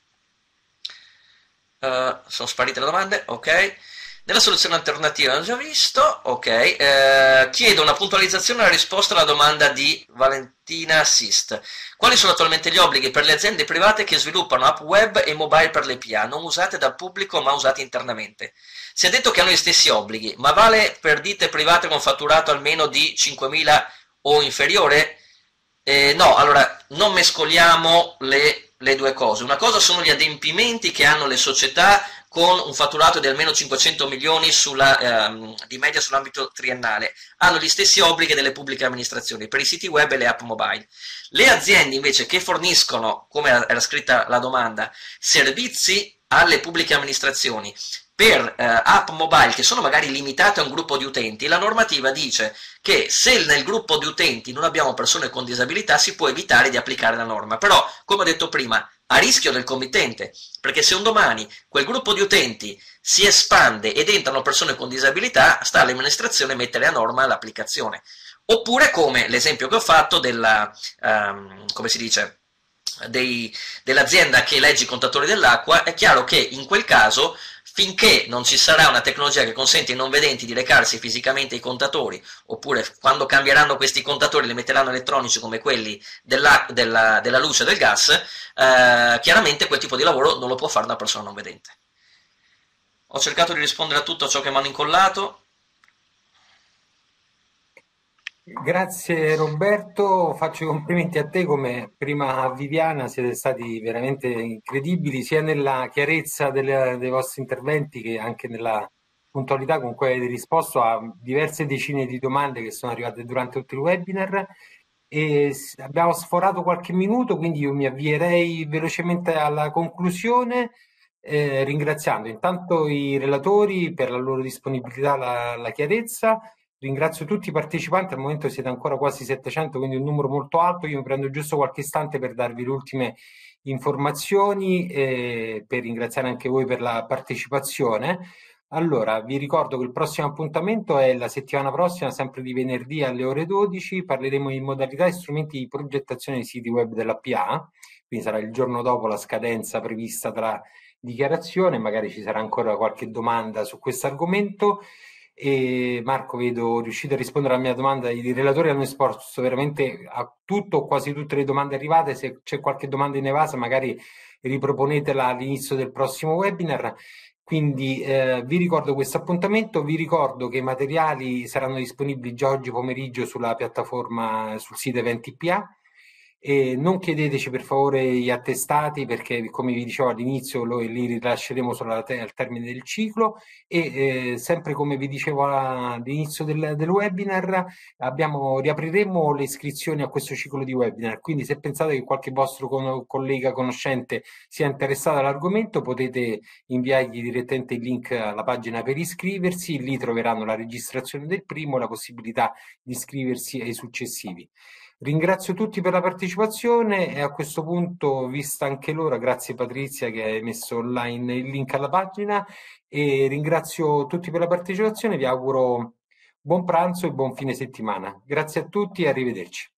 Uh, sono sparite le domande? Ok. Nella soluzione alternativa l'ho già visto, ok, eh, chiedo una puntualizzazione alla risposta alla domanda di Valentina Assist. Quali sono attualmente gli obblighi per le aziende private che sviluppano app web e mobile per le P A, non usate dal pubblico ma usate internamente? Si è detto che hanno gli stessi obblighi, ma vale per ditte private con fatturato almeno di cinquemila o inferiore? Eh, no, allora, non mescoliamo le, le due cose. Una cosa sono gli adempimenti che hanno le società con un fatturato di almeno cinquecento milioni sulla, ehm, di media sull'ambito triennale, hanno gli stessi obblighi delle pubbliche amministrazioni per i siti web e le app mobile. Le aziende invece che forniscono, come era scritta la domanda, servizi alle pubbliche amministrazioni per eh, app mobile che sono magari limitate a un gruppo di utenti, la normativa dice che se nel gruppo di utenti non abbiamo persone con disabilità si può evitare di applicare la norma, però come ho detto prima a rischio del committente, perché se un domani quel gruppo di utenti si espande ed entrano persone con disabilità, sta all'amministrazione mettere a norma l'applicazione. Oppure come l'esempio che ho fatto della, um, come si dice, dei, dell'azienda che legge i contatori dell'acqua, è chiaro che in quel caso, finché non ci sarà una tecnologia che consente ai non vedenti di recarsi fisicamente ai contatori, oppure quando cambieranno questi contatori li metteranno elettronici come quelli della, della, della luce e del gas, eh, chiaramente quel tipo di lavoro non lo può fare una persona non vedente. Ho cercato di rispondere a tutto ciò che mi hanno incollato. Grazie Roberto, faccio i complimenti a te come prima a Viviana, siete stati veramente incredibili sia nella chiarezza delle, dei vostri interventi che anche nella puntualità con cui avete risposto a diverse decine di domande che sono arrivate durante tutto il webinar. E abbiamo sforato qualche minuto, quindi io mi avvierei velocemente alla conclusione, eh, ringraziando intanto i relatori per la loro disponibilità alla chiarezza. Ringrazio tutti i partecipanti, al momento siete ancora quasi settecento, quindi un numero molto alto. Io mi prendo giusto qualche istante per darvi le ultime informazioni e per ringraziare anche voi per la partecipazione. Allora, vi ricordo che il prossimo appuntamento è la settimana prossima, sempre di venerdì alle ore dodici. Parleremo di modalità e strumenti di progettazione dei siti web della P A, quindi sarà il giorno dopo la scadenza prevista tra dichiarazione, magari ci sarà ancora qualche domanda su questo argomento. E Marco, vedo riuscito a rispondere alla mia domanda. I relatori hanno esposto veramente a tutto o quasi tutte le domande arrivate. Se c'è qualche domanda in evasa magari riproponetela all'inizio del prossimo webinar. Quindi eh, vi ricordo questo appuntamento, vi ricordo che i materiali saranno disponibili già oggi pomeriggio sulla piattaforma, sul sito Eventi P A. E non chiedeteci per favore gli attestati perché, come vi dicevo all'inizio, li rilasceremo solo al termine del ciclo e eh, sempre come vi dicevo all'inizio del, del webinar abbiamo, riapriremo le iscrizioni a questo ciclo di webinar, quindi se pensate che qualche vostro con, collega conoscente sia interessato all'argomento potete inviargli direttamente il link alla pagina per iscriversi, lì troveranno la registrazione del primo e la possibilità di iscriversi ai successivi. Ringrazio tutti per la partecipazione e a questo punto, vista anche l'ora, grazie Patrizia che hai messo online il link alla pagina e ringrazio tutti per la partecipazione, vi auguro buon pranzo e buon fine settimana. Grazie a tutti e arrivederci.